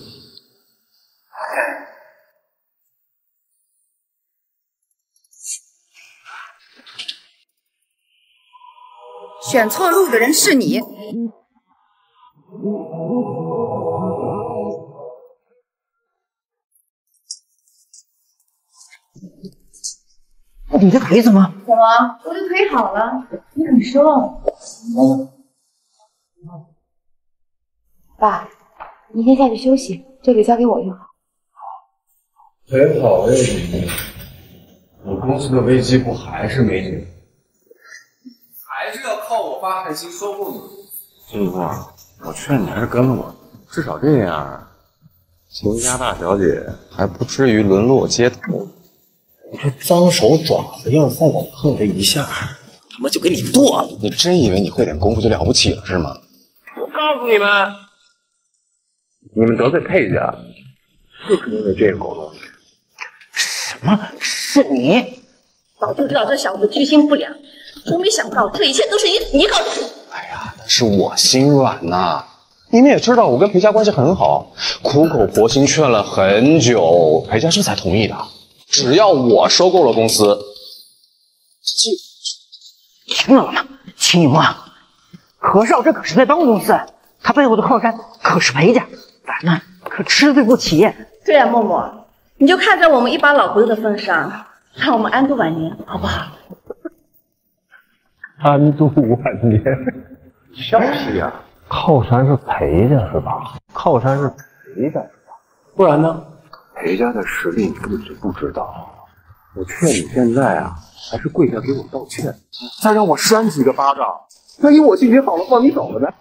选错路的人是你。 你的腿怎么？ 怎么？我的腿好了？你很失望。爸，你先下去休息，这里交给我就好。 腿好又怎么样？我公司的危机不还是没解决？还是要靠我发财金收购你。金波，我劝你还是跟了我，至少这样，秦家大小姐还不至于沦落街头。 你这脏手爪子要是再敢碰这一下，他妈就给你剁了！ 你真以为你会点功夫就了不起了是吗？ 我告诉你们， 你们得罪佩家，就是因为这个狗东西。 什么？是你？ 早就知道这小子居心不良，真没想到这一切都是你搞的。 哎呀，那是我心软呐！你们也知道我跟裴家关系很好，苦口婆心劝了很久，裴家这才同意的。只要我收购了公司， 听到了吗？秦以沫，何少这可是在帮公司，他背后的靠山可是裴家，咱们可吃对不起。 对啊，默默，你就看在我们一把老骨头的份上，让我们安度晚年，好不好？ 安度晚年，笑屁呀！靠山是裴家是吧？靠山是裴家是吧？不然呢？ 裴家的实力你根本就不知道。我劝你现在啊，还是跪下给我道歉，再让我扇几个巴掌。万一我心情好了放你走了呢？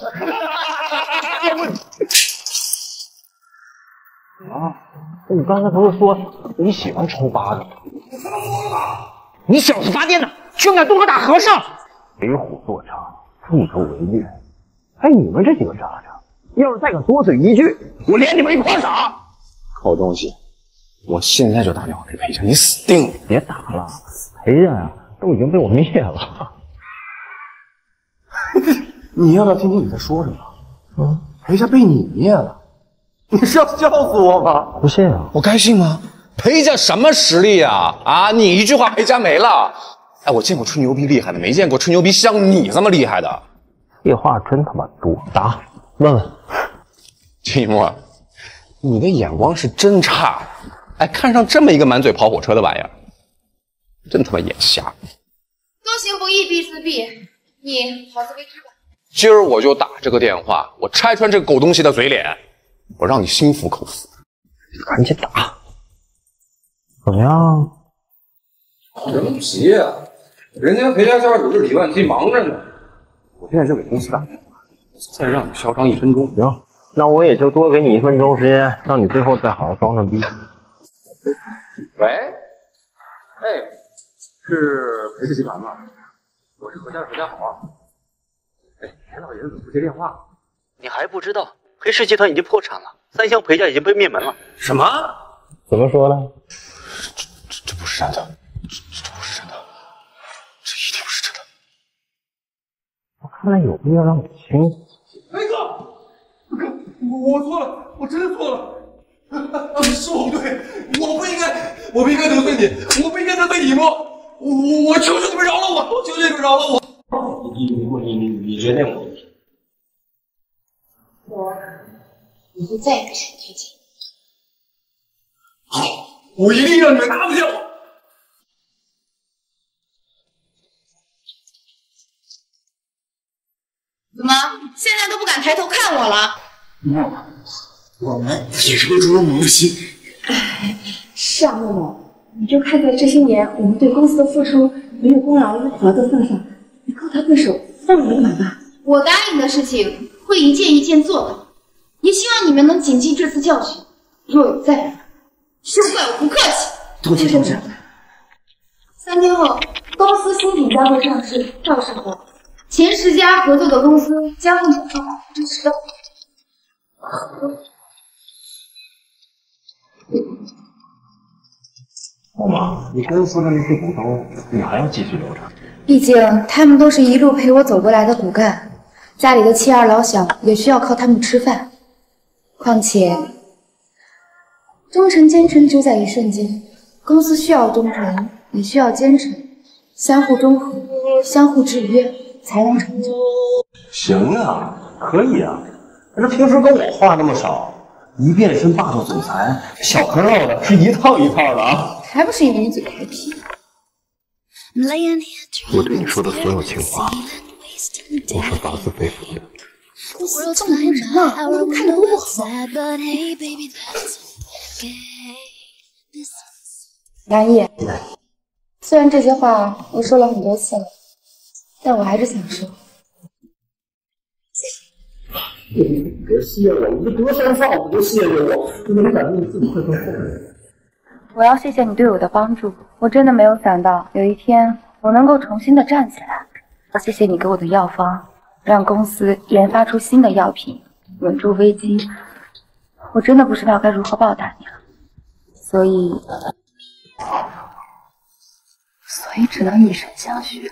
啊！你刚才不是说你喜欢抽巴掌？ 你小子发癫呢，居然敢动手打和尚！ 为虎作伥，助纣为虐。哎，你们这几个渣渣，要是再敢多嘴一句，我连你们一块打！ 好东西，我现在就打电话给裴家，你死定了！ 别打了，裴家呀都已经被我灭了。 你要不要听听你在说什么？裴家被你灭了，你是要笑死我吗？ 不信啊！ 我该信吗？裴家什么实力啊？啊，你一句话裴家没了。哎，我见过吹牛逼厉害的，没见过吹牛逼像你这么厉害的。 废话真他妈多，打，问问。 秦以沫，你的眼光是真差，哎，看上这么一个满嘴跑火车的玩意儿，真他妈眼瞎。 多行不义必自毙，你好自为之吧。 今儿我就打这个电话，我拆穿这个狗东西的嘴脸，我让你心服口服。 赶紧打。怎么样？ 什么急啊？人家裴家家主是李万基忙着呢，我现在就给公司打电话，再让你嚣张1分钟。 行，那我也就多给你1分钟时间，让你最后再好好装装逼。 喂，哎，是裴氏集团吗？我是何家的何家豪啊。哎，裴老爷子怎么不接电话？ 你还不知道，裴氏集团已经破产了，三湘裴家已经被灭门了。 什么？ 怎么说呢？ 这不是真的，这不是真的，这一定不是真的。 我看来有必要让你清醒。 哎哥，我错了，我真的错了。是我不对，我不应该得罪你，我不应该得罪你莫。我求求你们饶了我，我求求你们饶了我。 你决定吧。 我以后再也不想推荐。 好，我一定让你们拿不下我。 怎么现在都不敢抬头看我了？ 我们也是为助了我们的心。 是啊，默默，你就看在这些年我们对公司的付出没有功劳又活的份上，你高抬贵手，放我一马吧。我答应的事情会一件一件做到，也希望你们能谨记这次教训，若有再犯，休怪我不客气。 多谢同志。 3天后，公司新品将会上市，到时候前10家合作的公司将会享受10%的。 默默，你公司的那些股东，你还要继续留着？ 毕竟他们都是一路陪我走过来的骨干，家里的妻儿老小也需要靠他们吃饭。况且，忠诚奸臣就在一瞬间，公司需要忠诚，也需要奸臣，相互中和，相互制约，才能长久。 行啊，可以啊。可是平时跟我话那么少，一变身霸道总裁，小鲜肉的是一套一套的啊。 还不是因为你嘴开屁。 我对你说的所有情话，都是发自肺腑的。 公司有这么多人呢，我们看着都不好。杨毅，虽然这些话我说了很多次了，但我还是想说。 别谢我，你这隔三差五就谢谢我，你能感动自己会更后悔。 我要谢谢你对我的帮助，我真的没有想到有一天我能够重新的站起来。要谢谢你给我的药方，让公司研发出新的药品，稳住危机。我真的不知道该如何报答你了，所以只能以身相许。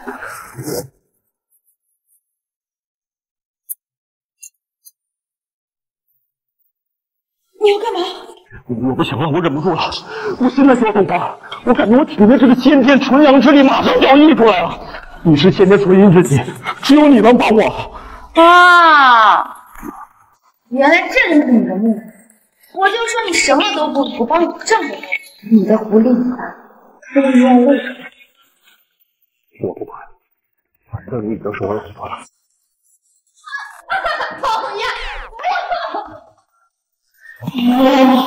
你要干嘛？ 我不行了，我忍不住了。我现在就要动发，我感觉我体内这个先天纯阳之力马上就要溢出来了。你是先天纯阴之体，只有你能帮我。 啊！原来这就是你的目的。我就说你什么都不帮我这么多，你的狐狸可以用胃。 我不管，反正你已经是我老婆了。 讨厌！